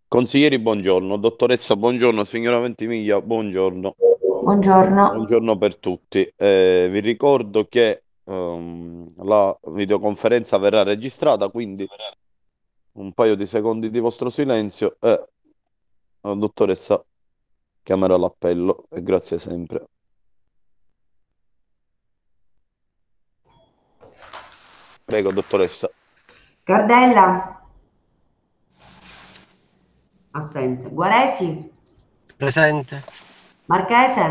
Consiglieri, buongiorno. Dottoressa, buongiorno. Signora Ventimiglia, buongiorno. Buongiorno. Buongiorno per tutti. Vi ricordo che la videoconferenza verrà registrata, quindi un paio di secondi di vostro silenzio e la dottoressa chiamerà l'appello. E grazie sempre. Prego, dottoressa. Gardella, assente. Guaresi, Presente. Marchese,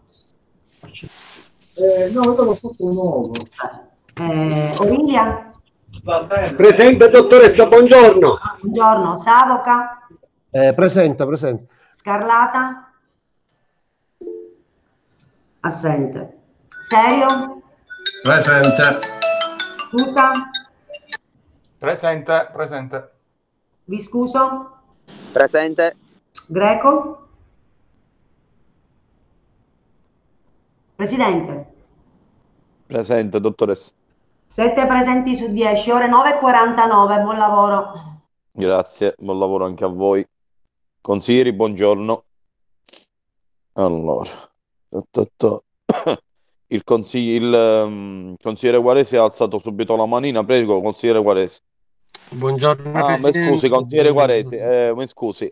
No, io l'ho fatto nuovo. Orilia, Presente dottoressa, buongiorno. buongiorno. Savoca, Presente, presente. Scarlata, assente. Serio, Presente. Susa, Presente, presente. Viscuso, Presente. Greco, Presidente. Presente, dottoressa. 7 presenti su 10, ore 9:49, buon lavoro. Grazie, buon lavoro anche a voi. Consiglieri, buongiorno. Allora, ta, ta, ta. Consigliere Guaresi ha alzato subito la manina. Prego, consigliere Guaresi. Buongiorno Ah, mi scusi, Presidente. consigliere Guaresi, mi scusi,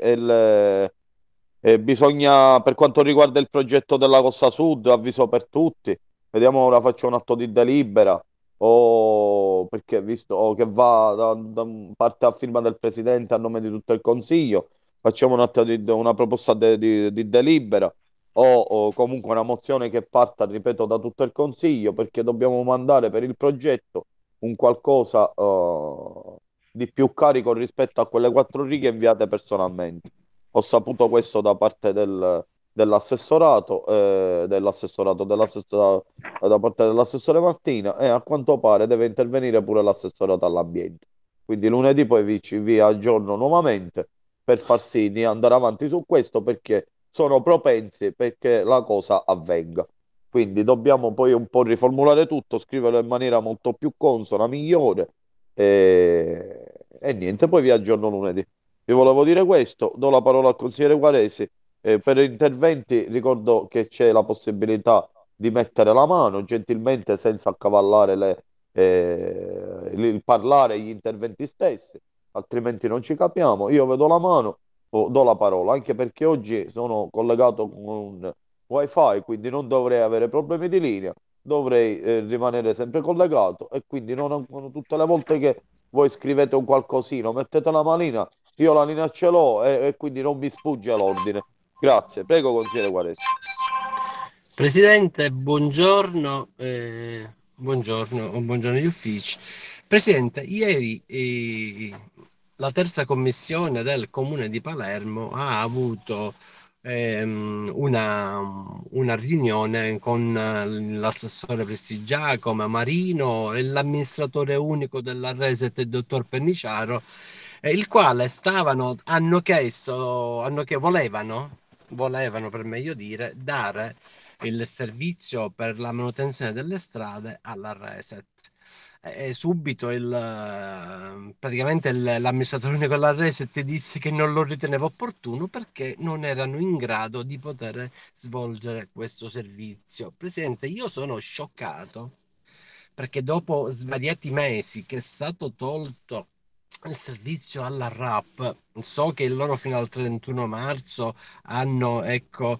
bisogna, per quanto riguarda il progetto della Costa Sud, avviso per tutti, vediamo ora faccio un atto di delibera, o perché visto che va da parte a firma del Presidente a nome di tutto il Consiglio, facciamo un atto una proposta di delibera, o comunque una mozione che parta, ripeto, da tutto il Consiglio, perché dobbiamo mandare per il progetto un qualcosa di più carico rispetto a quelle quattro righe inviate personalmente. Ho saputo questo da parte dell'assessorato, da parte dell'assessore Martina, e a quanto pare deve intervenire pure l'assessorato all'ambiente. Quindi lunedì poi vi aggiorno nuovamente per far sì di andare avanti su questo perché sono propensi perché la cosa avvenga. Quindi dobbiamo poi un po' riformulare tutto, scriverlo in maniera molto più consona, migliore e niente, poi vi aggiorno lunedì. Vi volevo dire questo, do la parola al consigliere Guaresi. Per interventi ricordo che c'è la possibilità di mettere la mano, gentilmente senza accavallare il parlare e gli interventi stessi, altrimenti non ci capiamo. Io vedo la mano o do la parola, anche perché oggi sono collegato con un wifi, quindi non dovrei avere problemi di linea, dovrei rimanere sempre collegato e quindi non tutte le volte che voi scrivete un qualcosino, mettete la manina, io la linea ce l'ho e quindi non mi sfugge l'ordine. Grazie, prego consigliere Guaresi. Presidente, buongiorno. Buongiorno agli uffici. Presidente, ieri la terza commissione del Comune di Palermo ha avuto una riunione con l'assessore Prestigiacomo, Marino e l'amministratore unico della Reset, il dottor Penniciaro, il quale volevano per meglio dire, dare il servizio per la manutenzione delle strade alla Reset. E subito l'amministratore unico della Reset disse che non lo riteneva opportuno perché non erano in grado di poter svolgere questo servizio. Presidente, io sono scioccato perché dopo svariati mesi che è stato tolto il servizio alla RAP, so che loro fino al 31 marzo hanno, ecco,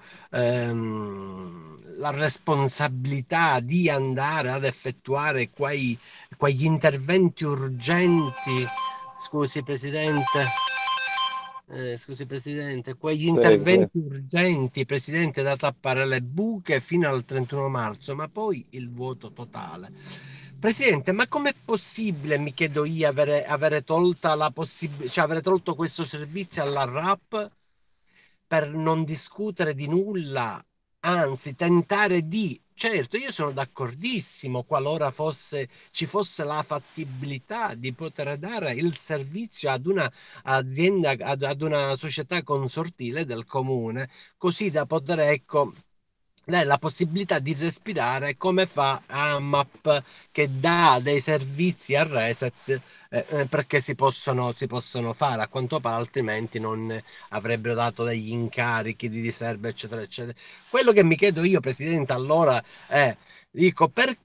la responsabilità di andare ad effettuare quegli interventi urgenti. Scusi, Presidente. Scusi Presidente, quegli Prego, prego. interventi urgenti, Presidente, da tappare le buche fino al 31 marzo, ma poi il vuoto totale. Presidente, ma com'è possibile, mi chiedo io, avere tolta la possibilità, cioè avere tolto questo servizio alla RAP per non discutere di nulla, anzi tentare di... Certo, io sono d'accordissimo qualora ci fosse la fattibilità di poter dare il servizio ad una azienda, ad una società consortile del comune, così da poter, ecco, la possibilità di respirare come fa AMAP, che dà dei servizi a Reset, perché si possono fare, a quanto pare altrimenti non avrebbero dato degli incarichi di riserva, eccetera, eccetera. Quello che mi chiedo io, Presidente, allora è, dico,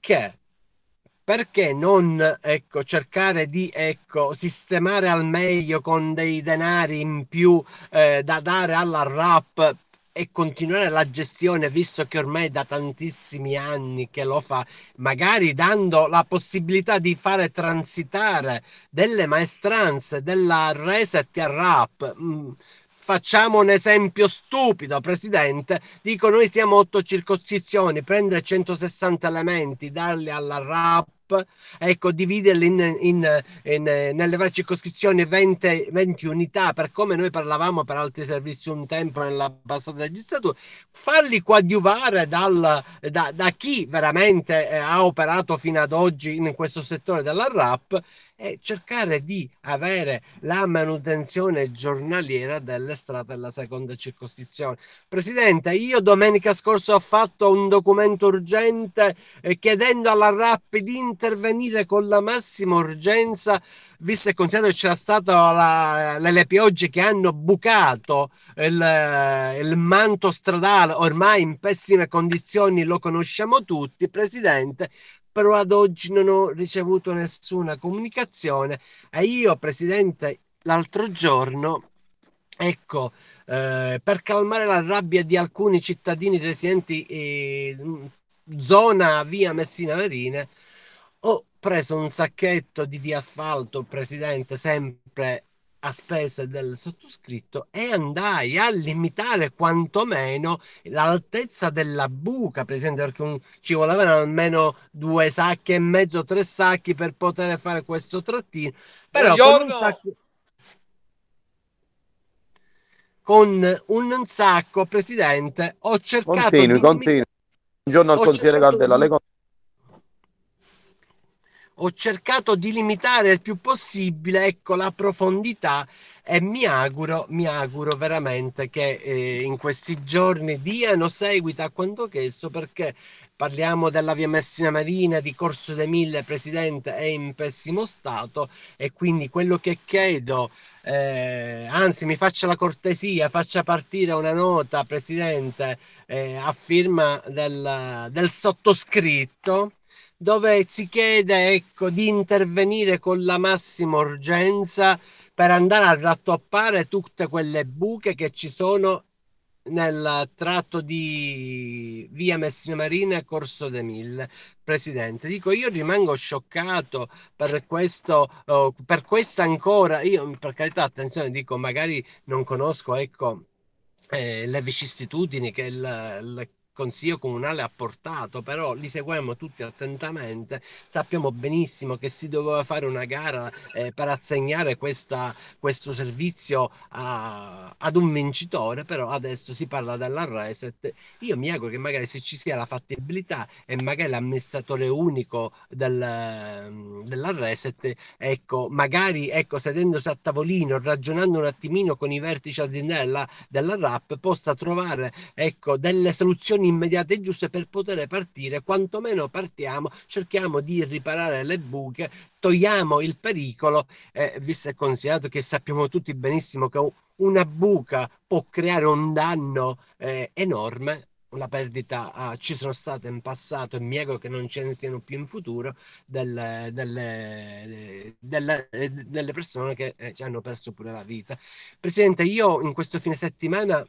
perché non, ecco, cercare di, ecco, sistemare al meglio con dei denari in più, da dare alla RAP, e continuare la gestione, visto che ormai è da tantissimi anni che lo fa, magari dando la possibilità di fare transitare delle maestranze della Reset a RAP. Facciamo un esempio stupido, Presidente. Dico, noi siamo 8 circoscrizioni, prendere 160 elementi, darli alla RAP, ecco, dividerli nelle varie circoscrizioni 20 unità, per come noi parlavamo per altri servizi un tempo nella passata legislatura, farli coadiuvare da chi veramente ha operato fino ad oggi in questo settore della RAP, e cercare di avere la manutenzione giornaliera delle strade della seconda circoscrizione. Presidente, io domenica scorsa ho fatto un documento urgente, chiedendo alla RAP di intervenire con la massima urgenza, visto e considerato che c'era stato le piogge che hanno bucato il manto stradale, ormai in pessime condizioni, lo conosciamo tutti, Presidente. Però ad oggi non ho ricevuto nessuna comunicazione, e io, Presidente, l'altro giorno, ecco, per calmare la rabbia di alcuni cittadini residenti in zona via Messina Marine, ho preso un sacchetto di asfalto, Presidente, sempre a spese del sottoscritto, e andai a limitare quantomeno l'altezza della buca, Presidente, perché ci volevano almeno 2 sacchi e mezzo, 3 sacchi per poter fare questo trattino, però Buongiorno. con un sacco, Presidente, ho cercato Continui, di continui. Buongiorno al ho consigliere cercato Cardella. di ho cercato di limitare il più possibile, ecco, la profondità, e mi auguro veramente che in questi giorni diano seguito a quanto chiesto, perché parliamo della via Messina Marina, di Corso dei Mille, Presidente, è in pessimo stato, e quindi quello che chiedo, anzi mi faccia la cortesia, faccia partire una nota, Presidente, a firma del sottoscritto, dove si chiede, ecco, di intervenire con la massima urgenza per andare a rattoppare tutte quelle buche che ci sono nel tratto di via Messina Marina e Corso de Mille. Presidente, dico, io rimango scioccato per questo, per questa ancora, io per carità, attenzione, dico, magari non conosco, ecco, le vicissitudini che il Consiglio Comunale ha portato, però li seguiamo tutti attentamente. Sappiamo benissimo che si doveva fare una gara, per assegnare questo servizio ad un vincitore, però adesso si parla della Reset. Io mi auguro che magari, se ci sia la fattibilità, e magari l'amministratore unico della Reset, ecco, magari, ecco, sedendosi a tavolino, ragionando un attimino con i vertici aziendali della RAP, possa trovare, ecco, delle soluzioni immediate e giuste per poter partire. Quantomeno partiamo, cerchiamo di riparare le buche, togliamo il pericolo, visto e considerato che sappiamo tutti benissimo che una buca può creare un danno enorme. Una perdita, ci sono state in passato, e mi auguro che non ce ne siano più in futuro, delle persone che ci hanno perso pure la vita. Presidente, io in questo fine settimana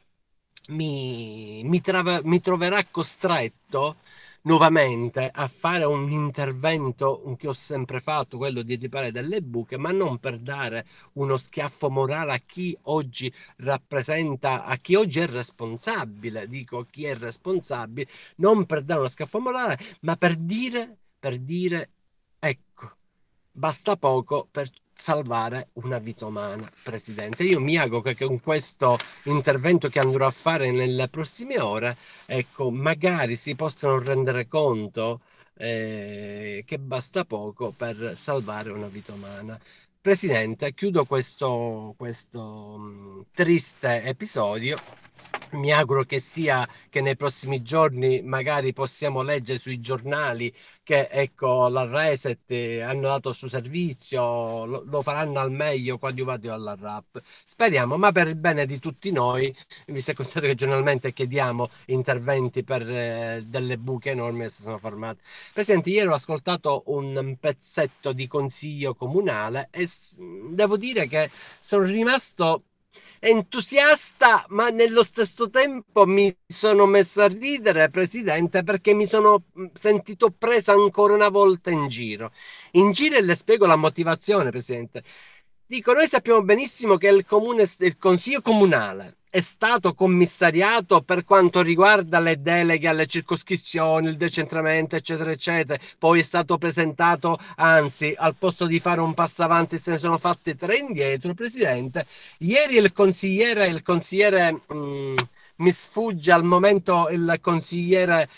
mi troverà costretto nuovamente a fare un intervento che ho sempre fatto, quello di riparare delle buche, ma non per dare uno schiaffo morale a chi oggi rappresenta, a chi oggi è responsabile, dico chi è responsabile, non per dare uno schiaffo morale, ma per dire, ecco, basta poco per salvare una vita umana, Presidente. Io mi auguro che con questo intervento che andrò a fare nelle prossime ore, ecco, magari si possano rendere conto, che basta poco per salvare una vita umana. Presidente, chiudo questo triste episodio Mi auguro che sia che nei prossimi giorni magari possiamo leggere sui giornali che ecco la Reset hanno dato su servizio, lo faranno al meglio coadiuvati alla RAP. Speriamo, ma per il bene di tutti noi, visto e considerato che giornalmente chiediamo interventi per delle buche enormi che si sono formate. Presidente, ieri ho ascoltato un pezzetto di consiglio comunale e devo dire che sono rimasto entusiasta, ma nello stesso tempo mi sono messo a ridere, Presidente, perché mi sono sentito preso ancora una volta in giro. In giro e le spiego la motivazione, Presidente. Dico, noi sappiamo benissimo che il Consiglio Comunale è stato commissariato per quanto riguarda le deleghe alle circoscrizioni, il decentramento, eccetera, eccetera. Poi è stato presentato, anzi, al posto di fare un passo avanti, se ne sono fatti tre indietro, Presidente. Ieri il consigliere, mi sfugge al momento il consigliere,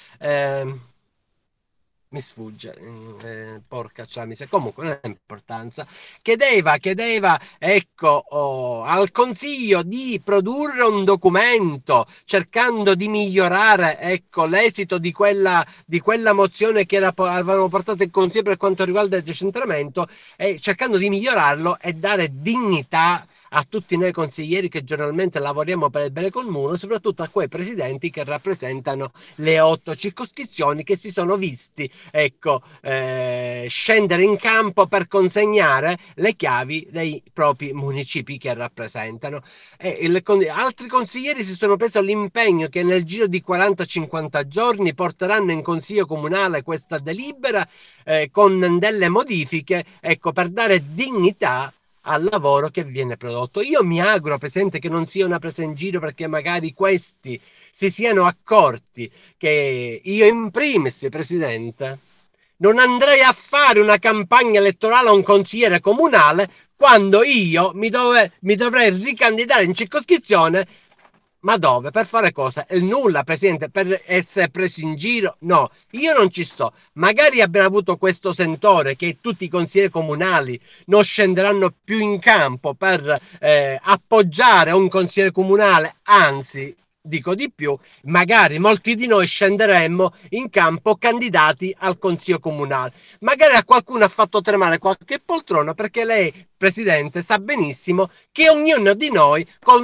mi sfugge, porca miseria, comunque non ha importanza, chiedeva, ecco, al Consiglio di produrre un documento cercando di migliorare, ecco, l'esito di quella mozione che avevano portato il Consiglio per quanto riguarda il decentramento, e cercando di migliorarlo e dare dignità a tutti noi consiglieri che giornalmente lavoriamo per il bene comune, soprattutto a quei presidenti che rappresentano le 8 circoscrizioni che si sono visti, ecco, scendere in campo per consegnare le chiavi dei propri municipi che rappresentano. Altri consiglieri si sono presi l'impegno che nel giro di 40-50 giorni porteranno in consiglio comunale questa delibera, con delle modifiche, ecco, per dare dignità al lavoro che viene prodotto. Io mi auguro, Presidente, che non sia una presa in giro, perché magari questi si siano accorti che io in primis, Presidente, non andrei a fare una campagna elettorale a un consigliere comunale quando io mi dovrei ricandidare in circoscrizione. Ma dove? Per fare cosa? Il nulla, Presidente, per essere presi in giro? No, io non ci sto. Magari abbiamo avuto questo sentore che tutti i consiglieri comunali non scenderanno più in campo per appoggiare un consigliere comunale, anzi, dico di più, magari molti di noi scenderemmo in campo candidati al consiglio comunale. Magari a qualcuno ha fatto tremare qualche poltrona, perché lei, Presidente, sa benissimo che ognuno di noi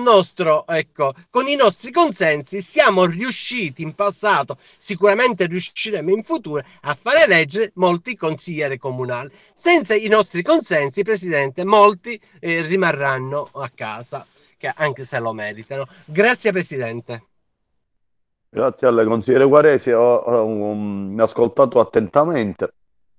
ecco, con i nostri consensi siamo riusciti in passato, sicuramente riusciremo in futuro a fare leggere molti consiglieri comunali. Senza i nostri consensi, Presidente, molti rimarranno a casa, che anche se lo meritano. Grazie, Presidente. Grazie al consigliere Quaresi, ho ascoltato attentamente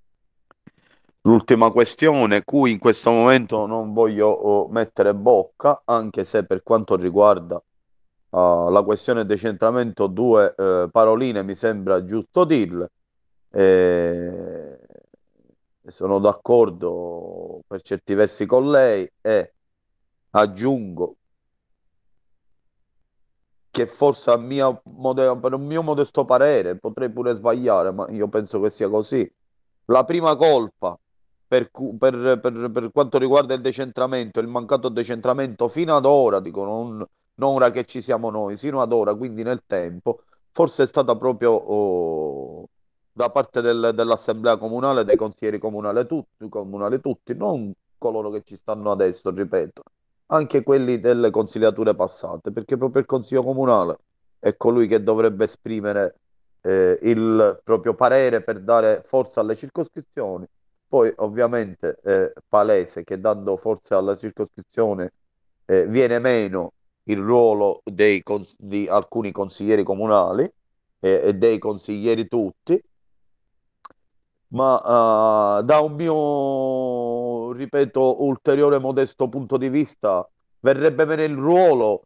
l'ultima questione, cui in questo momento non voglio mettere bocca, anche se per quanto riguarda la questione decentramento, due paroline mi sembra giusto dirle. Sono d'accordo per certi versi con lei, e aggiungo che forse per un mio modesto parere, potrei pure sbagliare, ma io penso che sia così. La prima colpa per quanto riguarda il decentramento, il mancato decentramento fino ad ora, dico, non ora che ci siamo noi, sino ad ora, quindi nel tempo, forse è stata proprio da parte dell'Assemblea Comunale, dei consiglieri comunali tutti, non coloro che ci stanno adesso, ripeto, anche quelli delle consigliature passate, perché proprio il Consiglio Comunale è colui che dovrebbe esprimere il proprio parere per dare forza alle circoscrizioni. Poi ovviamente è palese che dando forza alla circoscrizione viene meno il ruolo di alcuni consiglieri comunali e dei consiglieri tutti, ma da un mio, ripeto, ulteriore modesto punto di vista, verrebbe meno il ruolo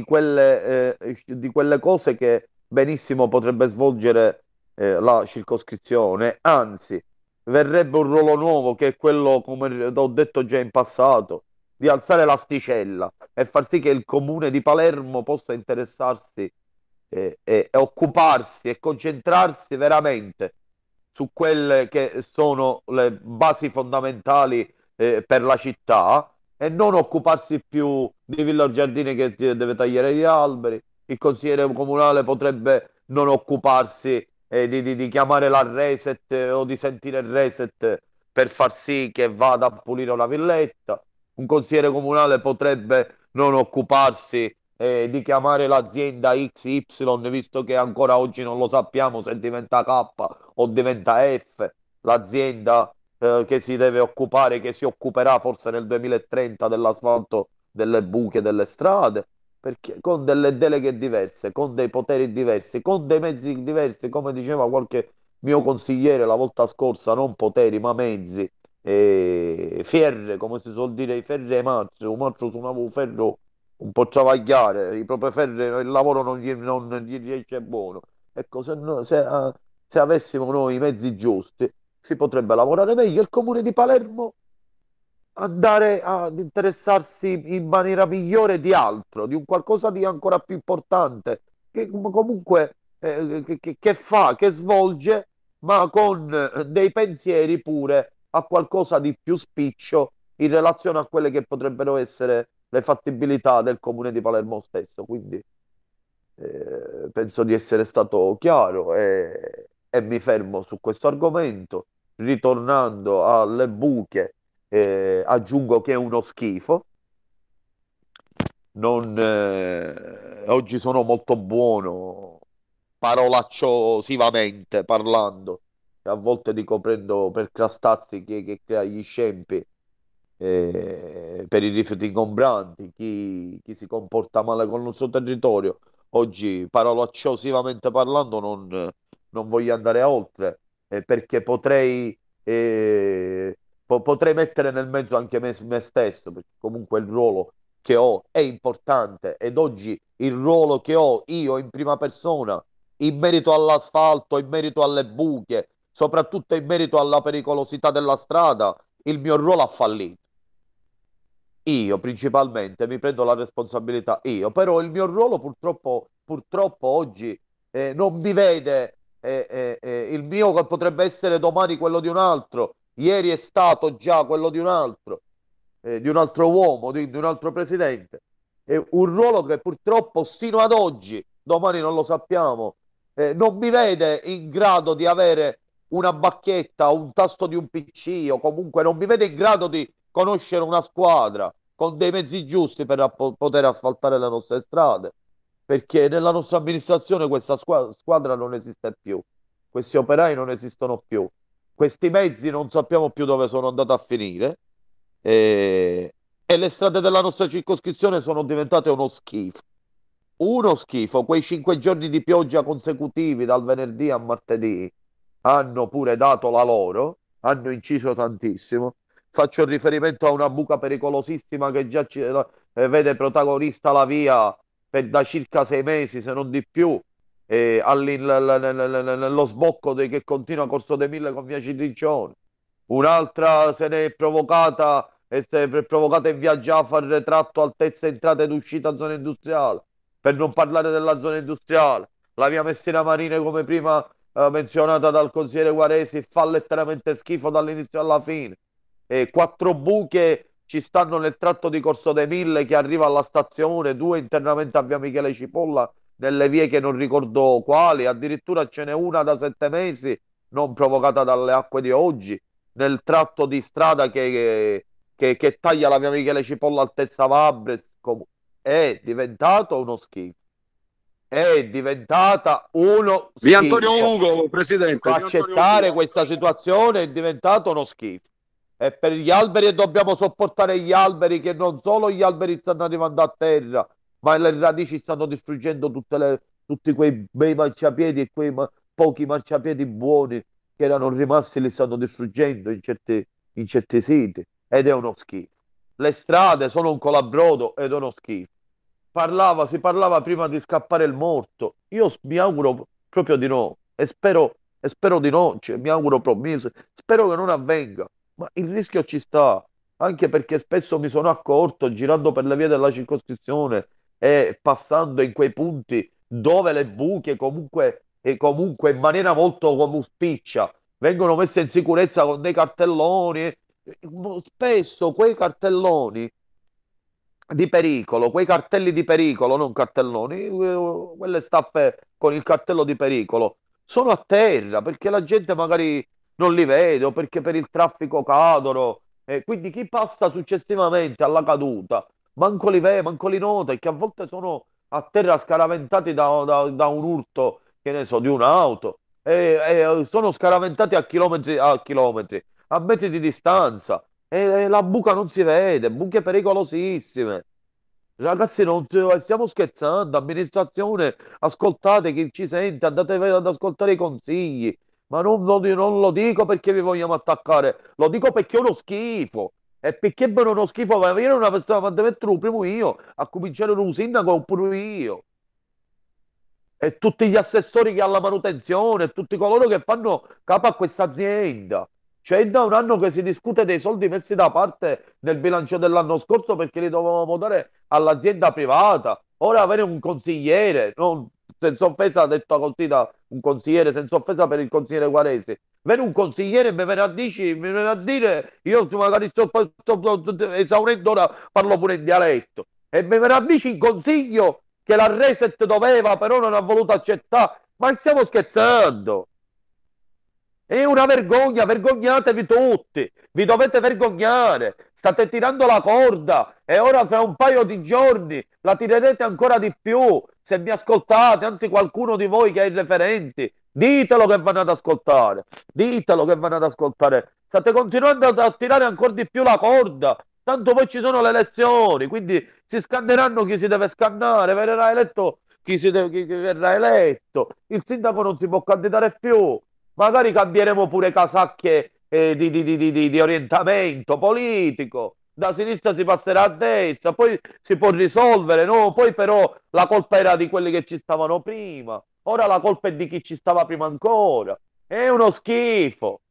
di quelle cose che benissimo potrebbe svolgere la circoscrizione, anzi, verrebbe un ruolo nuovo, che è quello, come ho detto già in passato, di alzare l'asticella e far sì che il comune di Palermo possa interessarsi e occuparsi e concentrarsi veramente su quelle che sono le basi fondamentali per la città, e non occuparsi più di Villa Giardini che deve tagliare gli alberi, il consigliere comunale potrebbe non occuparsi di chiamare la Reset o di sentire il Reset per far sì che vada a pulire una villetta. Un consigliere comunale potrebbe non occuparsi di chiamare l'azienda XY, visto che ancora oggi non lo sappiamo se diventa K o diventa F, l'azienda che si deve occupare, che si occuperà forse nel 2030 dell'asfalto delle buche delle strade, perché con delle deleghe diverse, con dei poteri diversi, con dei mezzi diversi, come diceva qualche mio consigliere la volta scorsa, non poteri ma mezzi, ferre, come si suol dire, i ferri ai mazzi, un mazzo suonava un ferro un po' travagliare, i propri ferri, il lavoro non gli riesce buono. Ecco, se avessimo noi i mezzi giusti, si potrebbe lavorare meglio. Il comune di Palermo andare ad interessarsi in maniera migliore di altro, di un qualcosa di ancora più importante, che comunque che fa, che svolge, ma con dei pensieri pure a qualcosa di più spiccio in relazione a quelle che potrebbero essere le fattibilità del comune di Palermo stesso. Quindi penso di essere stato chiaro e mi fermo su questo argomento. Ritornando alle buche, aggiungo che è uno schifo. Oggi sono molto buono, parolacciosivamente parlando, e a volte dico prendo per Crastazzi che crea gli scempi per i rifiuti ingombranti, chi si comporta male con il suo territorio. Oggi, parolacciosivamente parlando, non voglio andare oltre, perché potrei mettere nel mezzo anche me stesso, perché comunque il ruolo che ho è importante ed oggi il ruolo che ho io in prima persona, in merito all'asfalto, in merito alle buche, soprattutto in merito alla pericolosità della strada, il mio ruolo ha fallito. Io principalmente mi prendo la responsabilità io, però il mio ruolo purtroppo oggi non mi vede il mio che potrebbe essere domani quello di un altro, ieri è stato già quello di un altro uomo, di un altro presidente. È un ruolo che purtroppo sino ad oggi, domani non lo sappiamo, non mi vede in grado di avere una bacchetta, un tasto di un PC o comunque non mi vede in grado di conoscere una squadra con dei mezzi giusti per poter asfaltare le nostre strade, perché nella nostra amministrazione questa squadra non esiste più, questi operai non esistono più, questi mezzi non sappiamo più dove sono andati a finire e le strade della nostra circoscrizione sono diventate uno schifo. Uno schifo, quei 5 giorni di pioggia consecutivi dal venerdì a martedì hanno pure dato la loro, hanno inciso tantissimo. Faccio riferimento a una buca pericolosissima che già vede protagonista la via da circa 6 mesi, se non di più, nello sbocco che continua Corso dei Mille con via Ciriccione. Un'altra se ne è provocata in via Giafar, tratto altezza entrata ed uscita zona industriale. Per non parlare della zona industriale, la via Messina Marine, come prima menzionata dal consigliere Guaresi, fa letteralmente schifo dall'inizio alla fine. Quattro buche ci stanno nel tratto di Corso dei Mille che arriva alla stazione, due internamente a via Michele Cipolla, nelle vie che non ricordo quali, addirittura ce n'è una da 7 mesi, non provocata dalle acque di oggi, nel tratto di strada che taglia la via Michele Cipolla altezza Vabres. È diventato uno schifo. È diventata uno Via Antonio schifo. Ugo, presidente. Via Antonio Accettare Ugo. questa situazione è diventato uno schifo. E per gli alberi e dobbiamo sopportare gli alberi, che non solo gli alberi stanno arrivando a terra, ma le radici stanno distruggendo tutti quei bei marciapiedi e quei pochi marciapiedi buoni che erano rimasti, li stanno distruggendo in certi siti. Ed è uno schifo. Le strade sono un colabrodo ed è uno schifo. Si parlava prima di scappare il morto. Io mi auguro proprio di no e spero di no, cioè, mi auguro proprio, spero che non avvenga, ma il rischio ci sta, anche perché spesso mi sono accorto girando per le vie della circoscrizione e passando in quei punti dove le buche comunque in maniera molto come spiccia vengono messe in sicurezza con dei cartelloni. Spesso quei cartelloni di pericolo, quei cartelli di pericolo, non cartelloni, quelle staffe con il cartello di pericolo, sono a terra perché la gente magari non li vede o perché per il traffico cadono. E quindi chi passa successivamente alla caduta, manco li vede, manco li nota, e che a volte sono a terra scaraventati da un urto, che ne so, di un'auto, e sono scaraventati a metri di distanza. E la buca non si vede, buche pericolosissime. Ragazzi, non stiamo scherzando. Amministrazione, ascoltate chi ci sente, andate ad ascoltare i consigli. Ma non lo dico perché vi vogliamo attaccare, lo dico perché è uno schifo. E perché per uno schifo, ma io una persona, ma deve mettere primo io, a cominciare un sindaco oppure io. E tutti gli assessori che alla manutenzione, e tutti coloro che fanno capo a questa azienda. Cioè, è da un anno che si discute dei soldi messi da parte nel bilancio dell'anno scorso perché li dovevamo dare all'azienda privata. Ora avere un consigliere, senza offesa, detto così da un consigliere, senza offesa per il consigliere Guaresi. Viene un consigliere e mi viene a dire, io magari sto esaurendo ora, parlo pure in dialetto, e mi viene a dire in consiglio che la reset doveva, però non ha voluto accettare. Ma stiamo scherzando? È una vergogna, vergognatevi tutti, vi dovete vergognare, state tirando la corda e ora tra un paio di giorni la tirerete ancora di più. Se mi ascoltate, anzi qualcuno di voi che ha i referenti, ditelo che vanno ad ascoltare, ditelo che vanno ad ascoltare. State continuando a tirare ancora di più la corda, tanto poi ci sono le elezioni, quindi si scanneranno chi si deve scannare, verrà eletto chi verrà eletto, il sindaco non si può candidare più. Magari cambieremo pure casacche di orientamento politico. Da sinistra si passerà a destra, poi si può risolvere, no? Poi però la colpa era di quelli che ci stavano prima. Ora la colpa è di chi ci stava prima ancora. È uno schifo.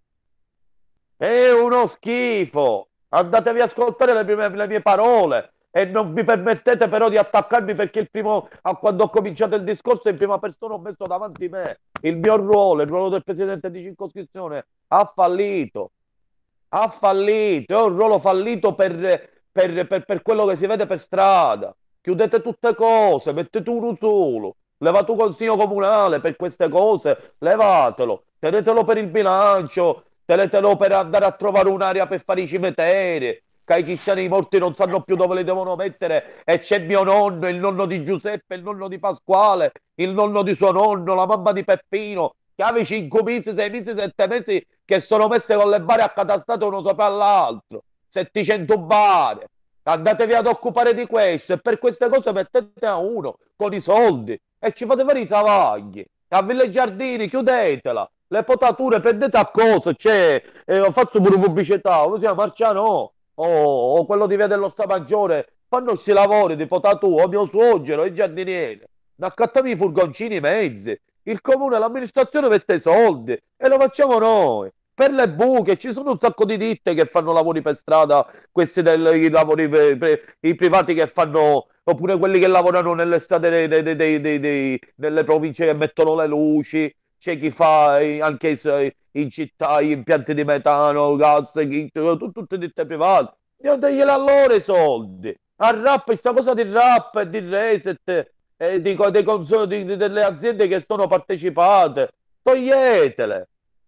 È uno schifo. Andatevi a ascoltare le mie parole e non vi permettete però di attaccarmi perché quando ho cominciato il discorso in prima persona ho messo davanti me. Il mio ruolo, il ruolo del presidente di circoscrizione ha fallito. Ha fallito. È un ruolo fallito per quello che si vede per strada. Chiudete tutte cose, mettete uno solo. Levate un consiglio comunale per queste cose, levatelo. Tenetelo per il bilancio, tenetelo per andare a trovare un'area per fare i cimiteri. Che i cristiani morti non sanno più dove li devono mettere. E c'è mio nonno, il nonno di Giuseppe, il nonno di Pasquale, il nonno di suo nonno, la mamma di Peppino, che avevi 5 mesi, 6 mesi, 7 mesi che sono messe con le bare accatastate uno sopra l'altro. 700 bare. Andatevi ad occupare di questo e per queste cose mettete a uno con i soldi e ci fate fare i travagli. A Ville Giardini chiudetela. Le potature prendete a cosa? C'è, ho fatto pure pubblicità, come si chiama? Marciano o quello di Via dello Sta Maggiore. Fanno questi lavori di potatura, o mio suocero, il giardiniere. Accattami i furgoncini mezzi. Il comune, l'amministrazione mette i soldi e lo facciamo noi. Per le buche ci sono un sacco di ditte che fanno lavori per strada, i lavori i privati che fanno, oppure quelli che lavorano nelle strade delle province che mettono le luci, c'è chi fa anche in città gli impianti di metano, gas, tutte ditte private. Io dagliela a loro i soldi. Al rap, questa cosa di rap e di reset delle aziende che sono partecipate, toglietele.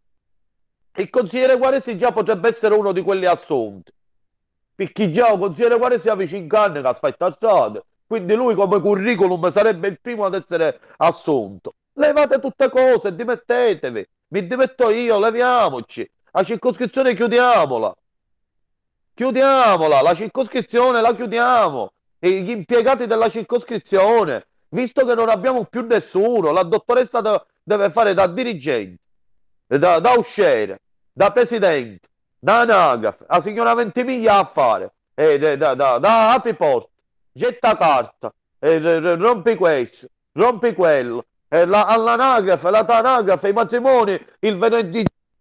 Il consigliere Guaresi già potrebbe essere uno di quelli assunti. Perché già il consigliere Guaresi ha 5 anni che aspetta alzate. Quindi lui come curriculum sarebbe il primo ad essere assunto. Levate tutte cose, dimettetevi. Mi dimetto io, leviamoci. La circoscrizione chiudiamola. Chiudiamola, la circoscrizione la chiudiamo. E gli impiegati della circoscrizione, visto che non abbiamo più nessuno, la dottoressa deve fare da dirigente, da usciere, da presidente, da anagrafe, la signora Ventimiglia a fare, da apri porta, getta carta, rompi questo, rompi quello, all'anagrafe, la anagrafe, i matrimoni, il venerdì,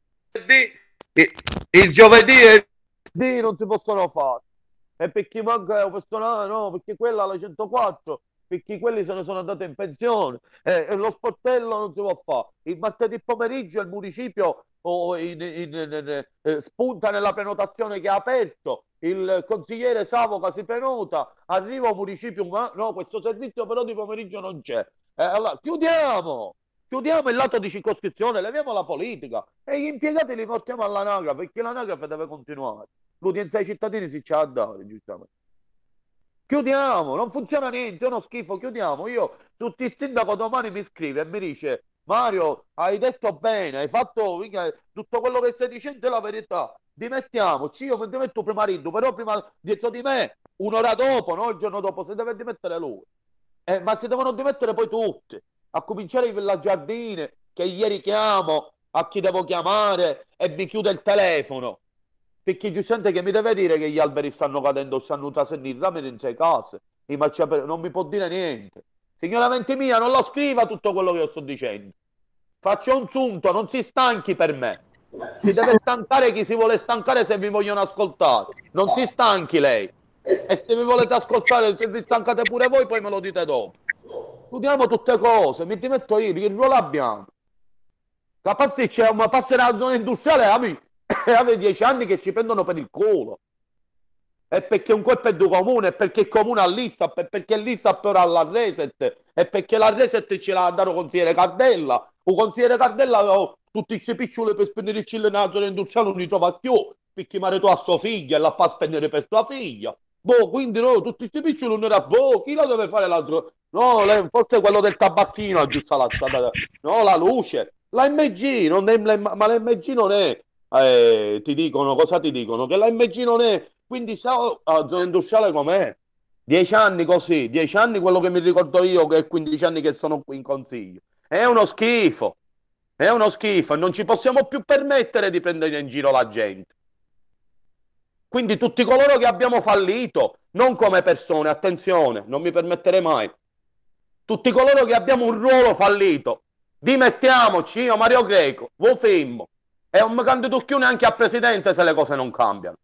il giovedì e il venerdì non si possono fare. E per chi manca personale, no, perché quella alla 104, perché quelli se ne sono andati in pensione, lo sportello non si può fare. Il martedì pomeriggio il municipio spunta nella prenotazione che ha aperto il consigliere Savoca si prenota, arriva un municipio, ma no, questo servizio però di pomeriggio non c'è. Allora, chiudiamo il lato di circoscrizione, leviamo la politica e gli impiegati li portiamo all'anagrafe, perché l'anagrafe deve continuare. L'udienza ai cittadini si c'ha a dare, giustamente. Chiudiamo, non funziona niente, è uno schifo, chiudiamo. Io, tutti il sindaco domani mi scrive e mi dice: Mario, hai detto bene, hai fatto tutto quello che stai dicendo è la verità. Dimettiamoci, io mi dimetto prima Riddu, però prima dietro di me, un'ora dopo, no? Il giorno dopo, si deve dimettere lui. Ma si devono dimettere poi tutti, a cominciare i villagiardini, che ieri chiamo a chi devo chiamare e mi chiude il telefono. Perché giustamente che mi deve dire che gli alberi stanno cadendo, stanno trasendo i rami in sei case, i marciapiedi, non mi può dire niente. Signora Ventimiglia, non lo scriva tutto quello che io sto dicendo. Faccia un sunto, non si stanchi per me. Si deve stancare chi si vuole stancare se vi vogliono ascoltare. Non si stanchi lei. E se mi volete ascoltare, se vi stancate pure voi, poi me lo dite dopo. Studiamo tutte cose, mi dimetto io, che ruolo abbiamo? Capazzi c'è una passerà la zona industriale, avete 10 anni che ci prendono per il culo. È perché un colpo è del comune, è perché il comune ha l'ISAP, è perché l'ISAP ora ha la Reset, è perché la Reset ce l'ha dato consigliere Cardella. Il consigliere Cardella, tutti questi piccioli per spendere il cielo nella zona industriale non li trova più, perché maritò a sua figlia e la fa spendere per sua figlia. Boh, quindi no, tutti questi piccioli non era, boh, chi la deve fare la zona? No, forse quello del tabacchino aggiusta l'alzata, no, la luce. La MG, non è, ma la MG non è, ti dicono, cosa ti dicono? Che la MG non è, quindi sa la zona industriale com'è? 10 anni così, 10 anni quello che mi ricordo io che è 15 anni che sono qui in consiglio. È uno schifo e non ci possiamo più permettere di prendere in giro la gente. Quindi tutti coloro che abbiamo fallito, non come persone, attenzione, non mi permetterei mai. Tutti coloro che abbiamo un ruolo fallito, dimettiamoci, io Mario Greco, vo firmo. E non mi candido più neanche a presidente se le cose non cambiano.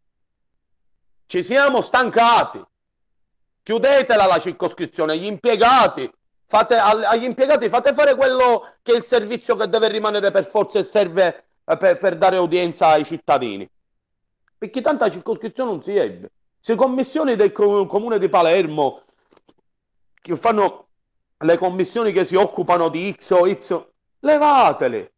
Ci siamo stancati. Chiudetela la circoscrizione, agli impiegati fate fare quello che è il servizio che deve rimanere per forza e serve per dare udienza ai cittadini. Perché tanta circoscrizione non si ebbe. Se commissioni del comune di Palermo che fanno le commissioni che si occupano di X o Y, levatele,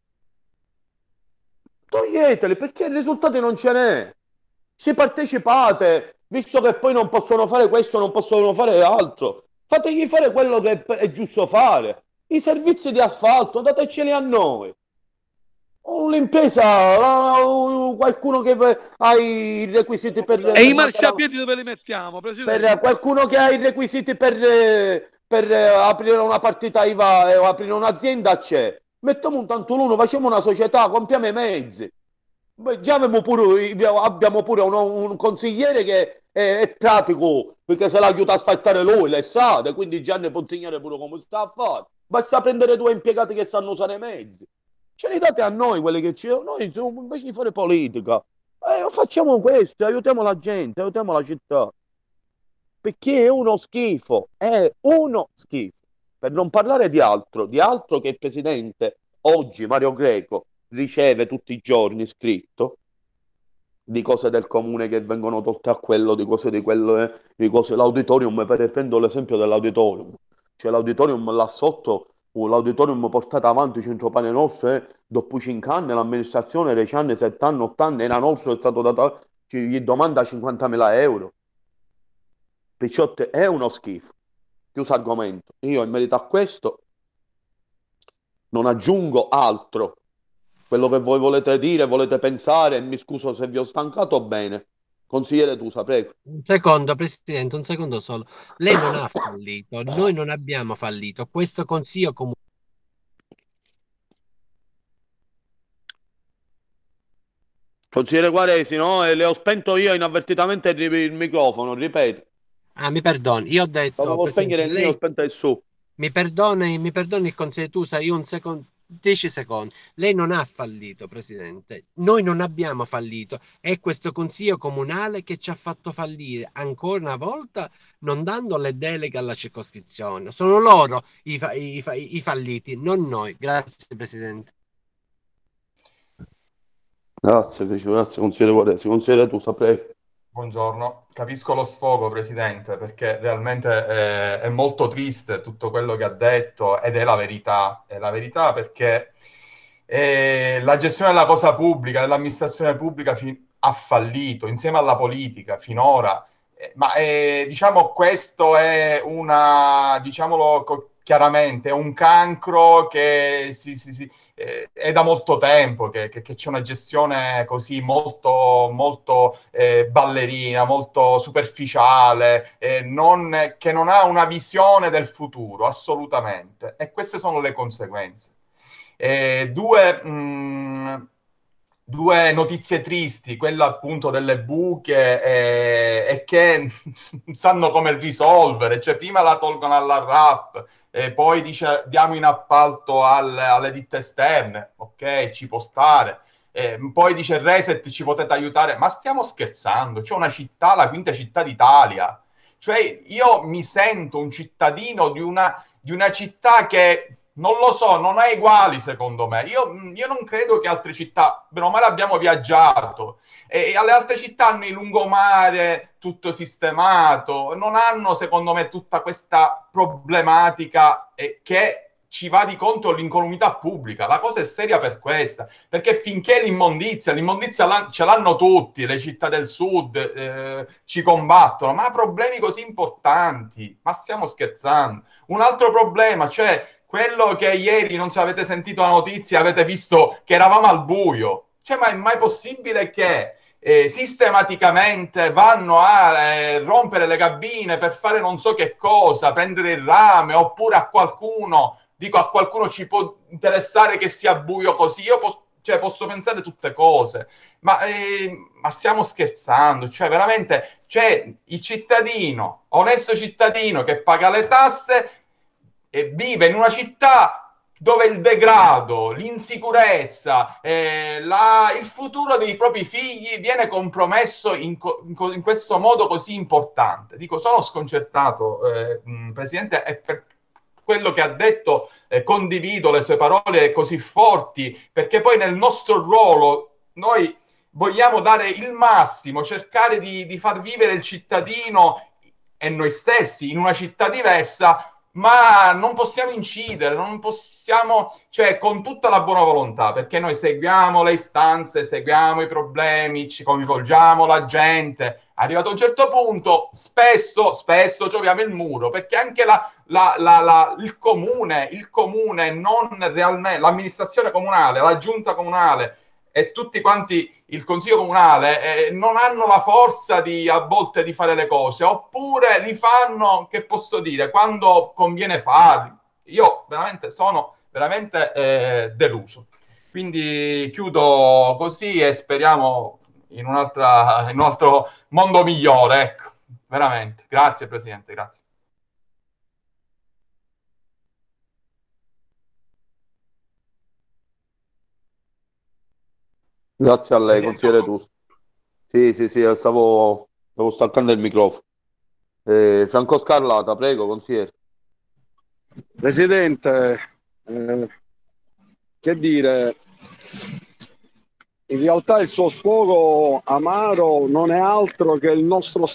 toglietele perché i risultati non ce n'è. Se partecipate, visto che poi non possono fare questo, non possono fare altro, fategli fare quello che è giusto fare. I servizi di asfalto, dateceli a noi. L'impresa, qualcuno che ha i requisiti E i marciapiedi dove li mettiamo, Presidente? per qualcuno che ha i requisiti per aprire una partita IVA o aprire un'azienda c'è. Mettiamo un tantoluno, facciamo una società, compriamo i mezzi. Beh, già abbiamo pure un consigliere che è pratico perché se l'aiuta a asfaltare lui le strade, quindi già ne può insegnare pure come sta a fare. Basta prendere due impiegati che sanno usare i mezzi. Ce li date a noi quelli che ci... Noi invece di fare politica, facciamo questo, aiutiamo la gente, aiutiamo la città. Perché è uno schifo, è uno schifo. Per non parlare di altro che il presidente oggi, Mario Greco, riceve tutti i giorni scritto di cose del comune che vengono tolte a quello, di cose di quello, di cose l'auditorium, per esempio l'esempio dell'auditorium. Cioè l'auditorium là sotto, l'auditorium portato avanti centro pane nostro, dopo 5 anni l'amministrazione 10 anni, 7 anni, 8 anni era nostro, è stato dato, gli domanda 50.000 euro. Picciotte è uno schifo. Chiuso argomento. Io in merito a questo non aggiungo altro. Quello che voi volete dire, volete pensare, mi scuso se vi ho stancato, bene. Consigliere Tusa, prego. Un secondo, Presidente, un secondo solo. Lei non ha fallito, noi non abbiamo fallito. Questo consiglio comunale. Consigliere Quaresi, no? E le ho spento io inavvertitamente il microfono, ripeto. Ah, mi perdoni, io ho detto, Dovevo spegnere il mio, ho spento il suo. mi perdoni il consigliere Tusa, io un secondo, 10 secondi. Lei non ha fallito, Presidente. Noi non abbiamo fallito. È questo consiglio comunale che ci ha fatto fallire ancora una volta, non dando le deleghe alla circoscrizione. Sono loro i falliti, non noi. Grazie, Presidente. Grazie, consigliere Quaresi. Consigliere Tusa, prego. Buongiorno, capisco lo sfogo, Presidente, perché realmente è molto triste tutto quello che ha detto ed è la verità perché la gestione della cosa pubblica, dell'amministrazione pubblica ha fallito insieme alla politica finora. Diciamo questo è diciamolo chiaramente, è un cancro che è da molto tempo che c'è una gestione così molto ballerina, molto superficiale, che non ha una visione del futuro, assolutamente. E queste sono le conseguenze. Eh, due, mh, due notizie tristi, quella appunto delle buche e che non sanno come risolvere, cioè prima la tolgono alla RAP, poi dice diamo in appalto alle ditte esterne, ok, ci può stare. Poi dice Reset ci potete aiutare, ma stiamo scherzando? C'è una città, la quinta città d'Italia, cioè io mi sento un cittadino di una città che non lo so, non è uguali secondo me. Io non credo che altre città, bene o male abbiamo viaggiato, e alle altre città hanno il lungomare tutto sistemato, non hanno secondo me tutta questa problematica che ci va di contro l'incolumità pubblica. La cosa è seria per questa, perché finché l'immondizia ce l'hanno tutti, le città del sud ci combattono, ma problemi così importanti, ma stiamo scherzando? Un altro problema, cioè quello che ieri non so, avete sentito la notizia, avete visto che eravamo al buio. Cioè, ma è mai possibile che sistematicamente vanno a rompere le cabine per fare non so che cosa, prendere il rame, oppure a qualcuno ci può interessare che sia buio così? Cioè, posso pensare tutte cose, ma stiamo scherzando? Cioè, veramente, c'è il cittadino, onesto cittadino che paga le tasse e vive in una città dove il degrado, l'insicurezza, il futuro dei propri figli viene compromesso in questo modo così importante. Dico, sono sconcertato, Presidente, e per quello che ha detto condivido le sue parole così forti, perché poi nel nostro ruolo noi vogliamo dare il massimo, cercare di far vivere il cittadino e noi stessi in una città diversa, ma non possiamo incidere, non possiamo, cioè con tutta la buona volontà, perché noi seguiamo le istanze, seguiamo i problemi, ci coinvolgiamo la gente. Arrivato a un certo punto, spesso troviamo il muro, perché anche il comune non realmente, l'amministrazione comunale, la giunta comunale e tutti quanti il consiglio comunale non hanno la forza a volte di fare le cose, oppure li fanno, che posso dire, quando conviene farli. Io veramente sono deluso. Quindi chiudo così e speriamo in in un altro mondo migliore, ecco, veramente. Grazie Presidente, grazie. Grazie a lei, Presidente, consigliere tu. Sì, stavo staccando il microfono. Franco Scarlata, prego, consigliere. Presidente, che dire, in realtà il suo sfogo amaro non è altro che il nostro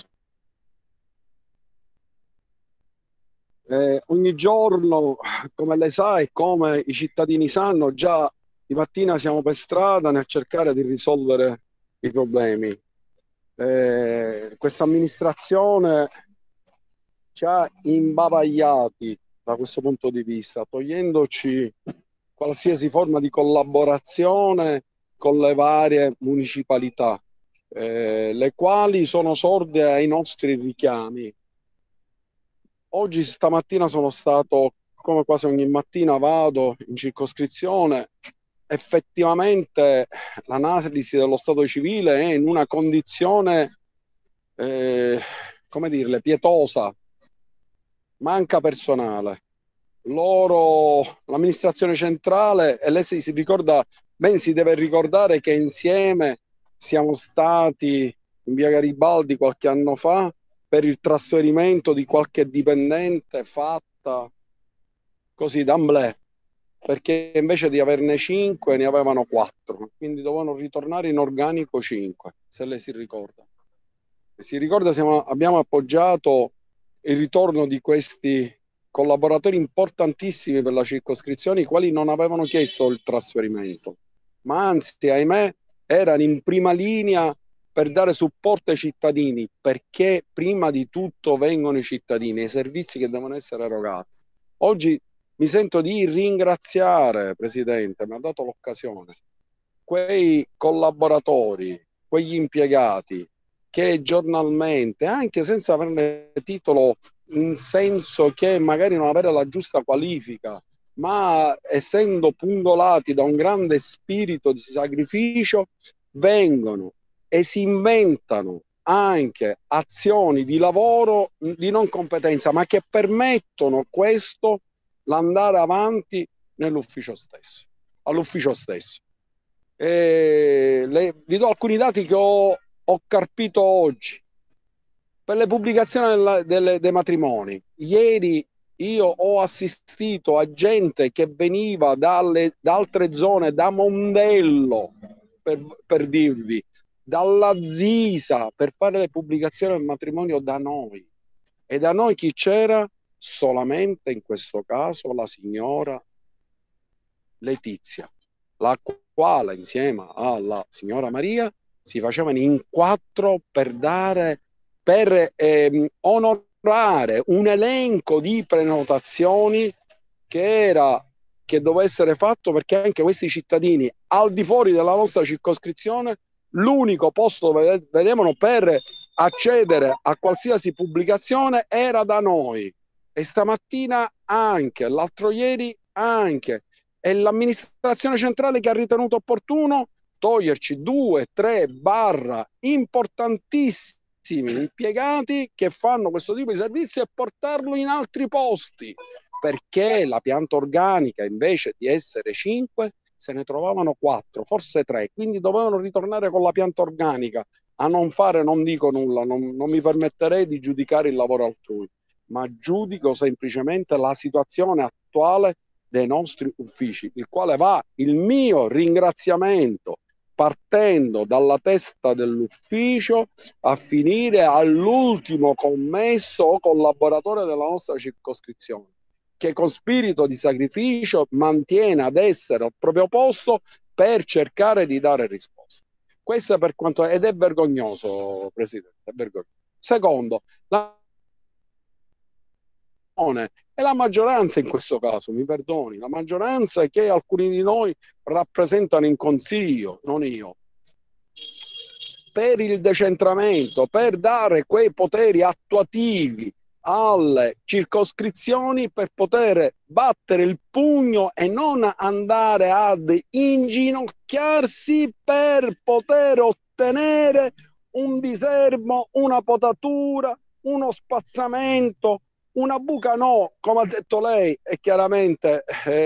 ogni giorno, come lei sa e come i cittadini sanno, già di mattina siamo per strada nel cercare di risolvere i problemi. Questa amministrazione ci ha imbavagliati da questo punto di vista, togliendoci qualsiasi forma di collaborazione con le varie municipalità, le quali sono sorde ai nostri richiami. Oggi, stamattina, sono stato, come quasi ogni mattina vado in circoscrizione, effettivamente l'analisi dello stato civile è in una condizione, come dirle, pietosa, manca personale. L'amministrazione centrale, e lei si ricorda, ben si deve ricordare che insieme siamo stati in via Garibaldi qualche anno fa per il trasferimento di qualche dipendente fatta così d'amblè, perché invece di averne 5 ne avevano 4, quindi dovevano ritornare in organico 5, se lei si ricorda. Si ricorda, abbiamo appoggiato il ritorno di questi collaboratori importantissimi per la circoscrizione, i quali non avevano chiesto il trasferimento, ma anzi, ahimè, erano in prima linea per dare supporto ai cittadini, perché prima di tutto vengono i cittadini, i servizi che devono essere erogati. Oggi mi sento di ringraziare, Presidente, mi ha dato l'occasione, quei collaboratori, quegli impiegati che giornalmente, anche senza averne titolo in senso che magari non avere la giusta qualifica, ma essendo pungolati da un grande spirito di sacrificio, vengono e si inventano anche azioni di lavoro di non competenza, ma che permettono questo, l'andare avanti nell'ufficio stesso, all'ufficio stesso. Vi do alcuni dati che ho carpito oggi. Per le pubblicazioni dei matrimoni, ieri io ho assistito a gente che veniva da altre zone, da Mondello, per dirvi, dalla Zisa, per fare le pubblicazioni del matrimonio da noi. E da noi chi c'era? Solamente in questo caso la signora Letizia, la quale insieme alla signora Maria si facevano in 4 per onorare un elenco di prenotazioni che doveva essere fatto, perché anche questi cittadini al di fuori della nostra circoscrizione l'unico posto dove vedevano per accedere a qualsiasi pubblicazione era da noi, e stamattina anche, l'altro ieri anche. È l'amministrazione centrale che ha ritenuto opportuno toglierci 2-3 importantissimi impiegati che fanno questo tipo di servizio e portarlo in altri posti, perché la pianta organica, invece di essere 5, se ne trovavano 4, forse 3, quindi dovevano ritornare con la pianta organica. A non fare non dico nulla, non mi permetterei di giudicare il lavoro altrui, ma giudico semplicemente la situazione attuale dei nostri uffici, il quale va il mio ringraziamento, partendo dalla testa dell'ufficio a finire all'ultimo commesso o collaboratore della nostra circoscrizione, che con spirito di sacrificio mantiene ad essere al proprio posto per cercare di dare risposte. Questo è per quanto, ed è vergognoso, Presidente, è vergognoso. Secondo, e la maggioranza in questo caso, mi perdoni, la maggioranza che alcuni di noi rappresentano in consiglio, non io, per il decentramento, per dare quei poteri attuativi alle circoscrizioni per poter battere il pugno e non andare ad inginocchiarsi per poter ottenere un diserbo, una potatura, uno spazzamento, una buca. No, come ha detto lei, e chiaramente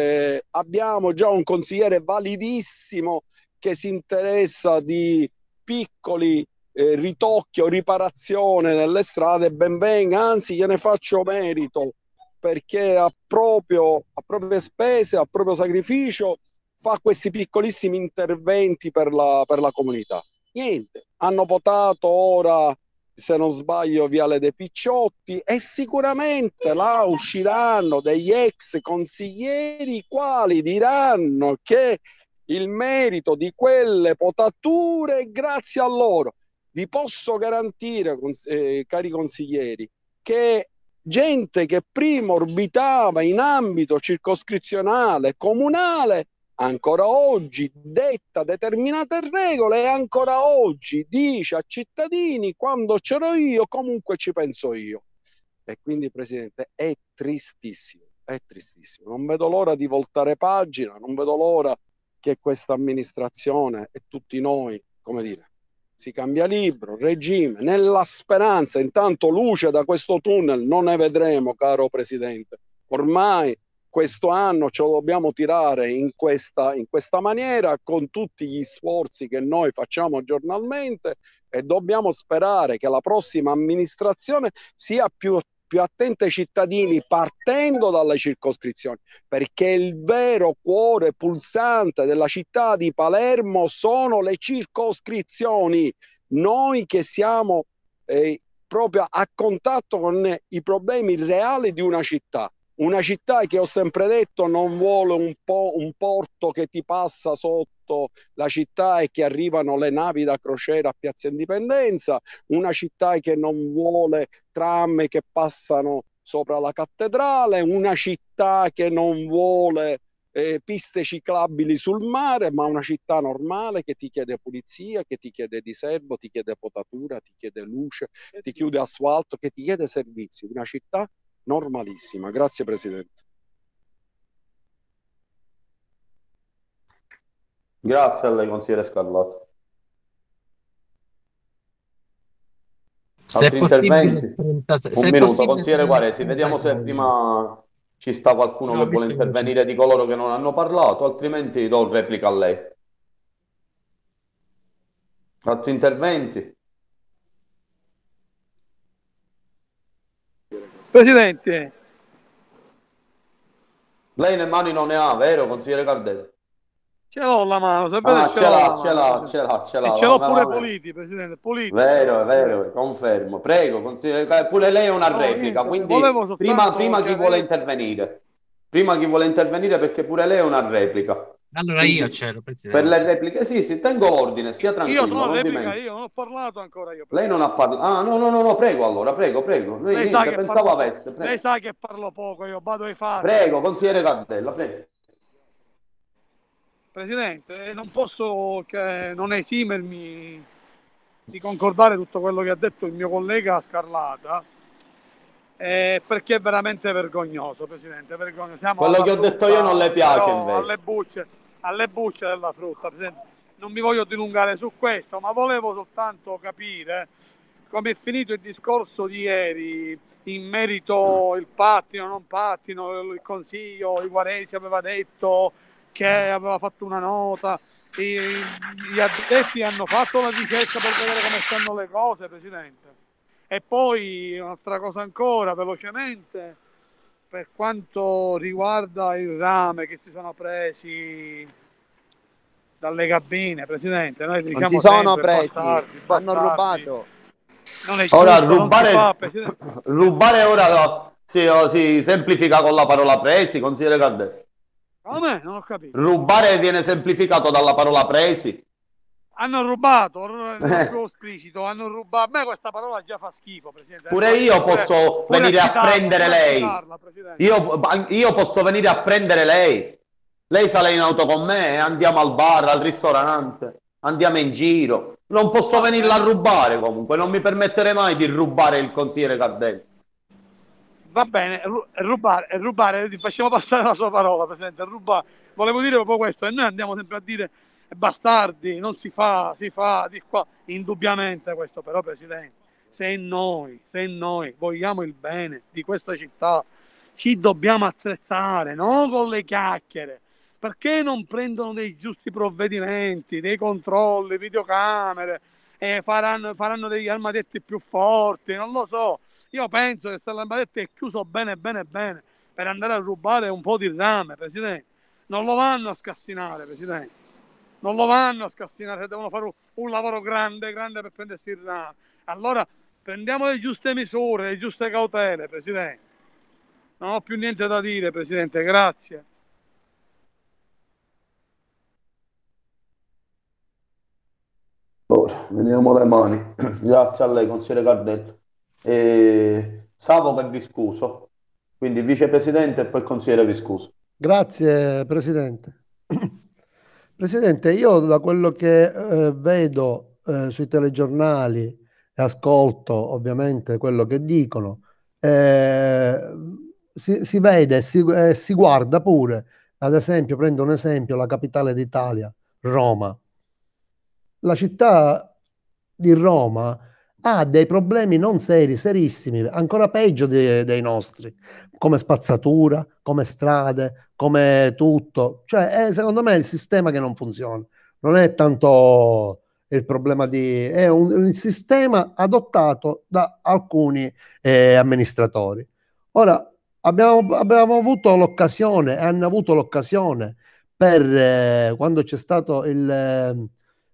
abbiamo già un consigliere validissimo che si interessa di piccoli ritocchi o riparazione nelle strade. Ben venga, anzi gliene faccio merito, perché a proprie spese, a proprio sacrificio fa questi piccolissimi interventi per la comunità. Niente, hanno votato ora, se non sbaglio, Viale dei Picciotti, e sicuramente là usciranno degli ex consiglieri i quali diranno che il merito di quelle potature è grazie a loro. Vi posso garantire, cari consiglieri, che gente che prima orbitava in ambito circoscrizionale, comunale, ancora oggi detta determinate regole e ancora oggi dice a cittadini: quando c'ero io comunque ci penso io. E quindi, Presidente, è tristissimo, è tristissimo. Non vedo l'ora di voltare pagina, non vedo l'ora che questa amministrazione e tutti noi, come dire, si cambia libro, regime, nella speranza. Intanto luce da questo tunnel non ne vedremo, caro Presidente. Ormai questo anno ce lo dobbiamo tirare in questa maniera, con tutti gli sforzi che noi facciamo giornalmente, e dobbiamo sperare che la prossima amministrazione sia più attenta ai cittadini, partendo dalle circoscrizioni, perché il vero cuore pulsante della città di Palermo sono le circoscrizioni. Noi che siamo proprio a contatto con i problemi reali di una città. Una città che ho sempre detto non vuole un porto che ti passa sotto la città e che arrivano le navi da crociera a Piazza Indipendenza, una città che non vuole tram che passano sopra la cattedrale, una città che non vuole piste ciclabili sul mare, ma una città normale che ti chiede pulizia, che ti chiede diserbo, ti chiede potatura, ti chiede luce, ti chiude asfalto, che ti chiede servizi. Una città normalissima. Grazie Presidente. Grazie a lei, consigliere Scarlato. Altri interventi? Un minuto, consigliere Quaresi, vediamo se prima ci sta qualcuno che vuole intervenire di coloro che non hanno parlato, altrimenti do replica a lei. Altri interventi? Presidente, Lei le mani non ne ha, vero, consigliere Cardelli? ce l'ho la mano, se Ah, vede ce l'ha, ce l'ha, ce l'ha. E ce l'ho pure Politi, Presidente, Politi. Vero, è vero, confermo. Prego, consigliere, pure lei è una replica, niente, quindi prima chi vuole intervenire? Prima chi vuole intervenire perché pure lei è una replica. Allora Quindi, io c'ero, Presidente. per le repliche, sì, tengo l'ordine, sia tranquillo. Io sono non replica, dimentichi. io non ho parlato ancora io. Lei non ha parlato. Ah, no, prego allora, prego. Noi Lei niente, sa che pensavo parlo avesse. poco. Prego. Lei sa che parlo poco, io vado ai fatti. Prego, consigliere Cardella, prego. Presidente, non posso che non esimermi di concordare tutto quello che ha detto il mio collega Scarlata, perché è veramente vergognoso, Presidente, vergognoso. Siamo Quello alla che ho detto io non le piace però invece. alle bucce della frutta, Presidente. Non mi voglio dilungare su questo, ma volevo soltanto capire come è finito il discorso di ieri in merito il pattino, non pattino, il Consiglio, Guaresi aveva detto che aveva fatto una nota, gli addetti hanno fatto la ricerca per vedere come stanno le cose, Presidente. E poi un'altra cosa ancora, velocemente, per quanto riguarda il rame che si sono presi dalle cabine, Presidente, noi diciamo non si sono sempre presi, bastardi. hanno rubato. Non è Ora giusto, non si fa, Presidente. rubare ora si semplifica con la parola presi, consigliere Cardella. Come? Non ho capito. Rubare viene semplificato dalla parola presi. Hanno rubato, non più esplicito, hanno rubato. A me questa parola già fa schifo, Presidente. Pure io posso venire a prendere lei. Io posso venire a prendere lei. Lei sale in auto con me e andiamo al bar, al ristorante, andiamo in giro. Non posso venirla a rubare comunque, non mi permetterei mai di rubare il consigliere Cardelli. Va bene, rubare, facciamo passare la sua parola, Presidente, rubare. Volevo dire proprio questo, e noi andiamo sempre a dire bastardi, non si fa di qua, indubbiamente questo, però Presidente, se noi vogliamo il bene di questa città, ci dobbiamo attrezzare, non con le chiacchiere. Perché non prendono dei giusti provvedimenti, dei controlli, videocamere, faranno degli armadietti più forti, non lo so. Io penso che se l'armadietto è chiuso bene per andare a rubare un po' di rame, Presidente, non lo vanno a scassinare, Presidente. Non lo vanno a scassinare, devono fare un lavoro grande per prendersi il rame. Allora prendiamo le giuste misure, le giuste cautele, Presidente. Non ho più niente da dire, Presidente, grazie. Ora, vediamo le mani. Grazie a lei, consigliere Cardelli. Savo che vi scuso. Quindi vicepresidente e poi consigliere vi scuso. Grazie, Presidente. Presidente, io da quello che vedo sui telegiornali e ascolto ovviamente quello che dicono, si vede, si guarda pure, ad esempio, prendo un esempio, la capitale d'Italia, Roma. La città di Roma ha dei problemi non seri, serissimi, ancora peggio dei nostri, come spazzatura, come strade, come tutto. Cioè, secondo me è il sistema che non funziona. Non è tanto il problema è un sistema adottato da alcuni amministratori. Ora, abbiamo avuto l'occasione, hanno avuto l'occasione per quando c'è stato